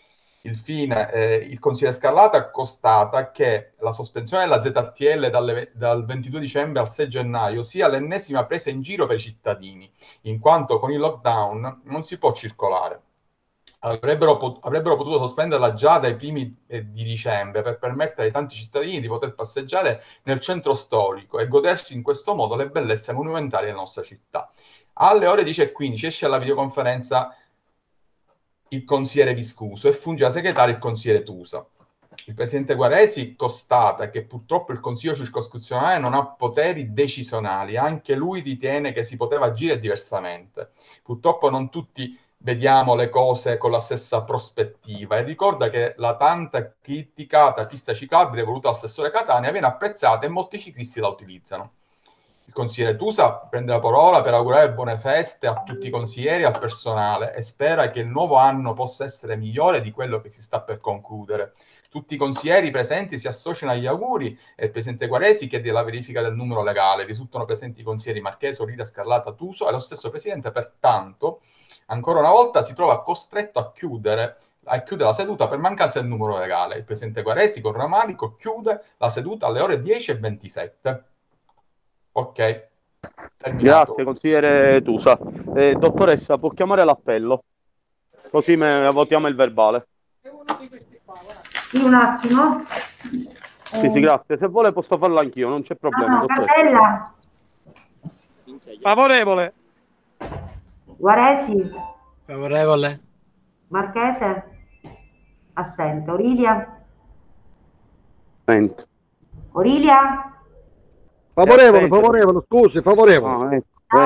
Il consigliere Scarlata constata che la sospensione della ZTL dal 22 dicembre al 6 gennaio sia l'ennesima presa in giro per i cittadini, in quanto con il lockdown non si può circolare. Avrebbero potuto sospenderla già dai primi di dicembre per permettere ai tanti cittadini di poter passeggiare nel centro storico e godersi in questo modo le bellezze monumentali della nostra città. Alle ore 10.15 esce alla videoconferenza il consigliere Viscuso e funge da segretario il consigliere Tusa. Il presidente Guaresi constata che purtroppo il Consiglio circoscrizionale non ha poteri decisionali, anche lui ritiene che si poteva agire diversamente. Purtroppo non tutti vediamo le cose con la stessa prospettiva e ricorda che la tanta criticata pista ciclabile voluta dall'assessore Catania viene apprezzata e molti ciclisti la utilizzano. Il consigliere Tusa prende la parola per augurare buone feste a tutti i consiglieri e al personale e spera che il nuovo anno possa essere migliore di quello che si sta per concludere. Tutti i consiglieri presenti si associano agli auguri e il presidente Quaresi chiede la verifica del numero legale. Risultano presenti i consiglieri Marchese, Orilia, Scarlata, Tuso e lo stesso presidente, pertanto, ancora una volta si trova costretto a chiudere la seduta per mancanza del numero legale. Il presidente Quaresi con rammarico chiude la seduta alle ore 10:27. Ok. Terminato. Grazie, consigliere Tusa. Dottoressa, può chiamare l'appello? Così votiamo il verbale. Sì, un attimo. Sì, grazie. Se vuole posso farlo anch'io, non c'è problema. No, Cartella. Favorevole. Guaresi. Favorevole. Marchese. Assente. Orilia. Assente. Orilia. Favorevole, scusi, favorevole.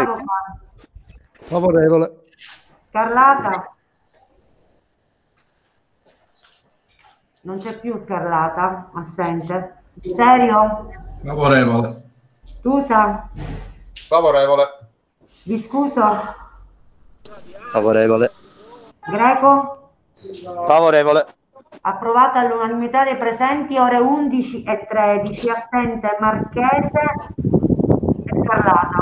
Favorevole. Scarlata. Non c'è più Scarlata, assente. Serio? Favorevole. Tusa? Favorevole. Viscuso? Favorevole. Greco? Favorevole. Approvata all'unanimità dei presenti, ore 11:13. Assente Marchese e Scarlata.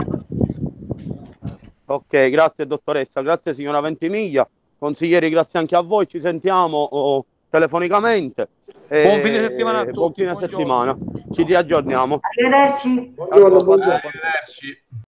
Ok, grazie dottoressa, grazie signora Ventimiglia. Consiglieri, grazie anche a voi, ci sentiamo telefonicamente. Buon fine settimana a tutti. Buon fine settimana. Ci riaggiorniamo. Arrivederci. Arrivederci.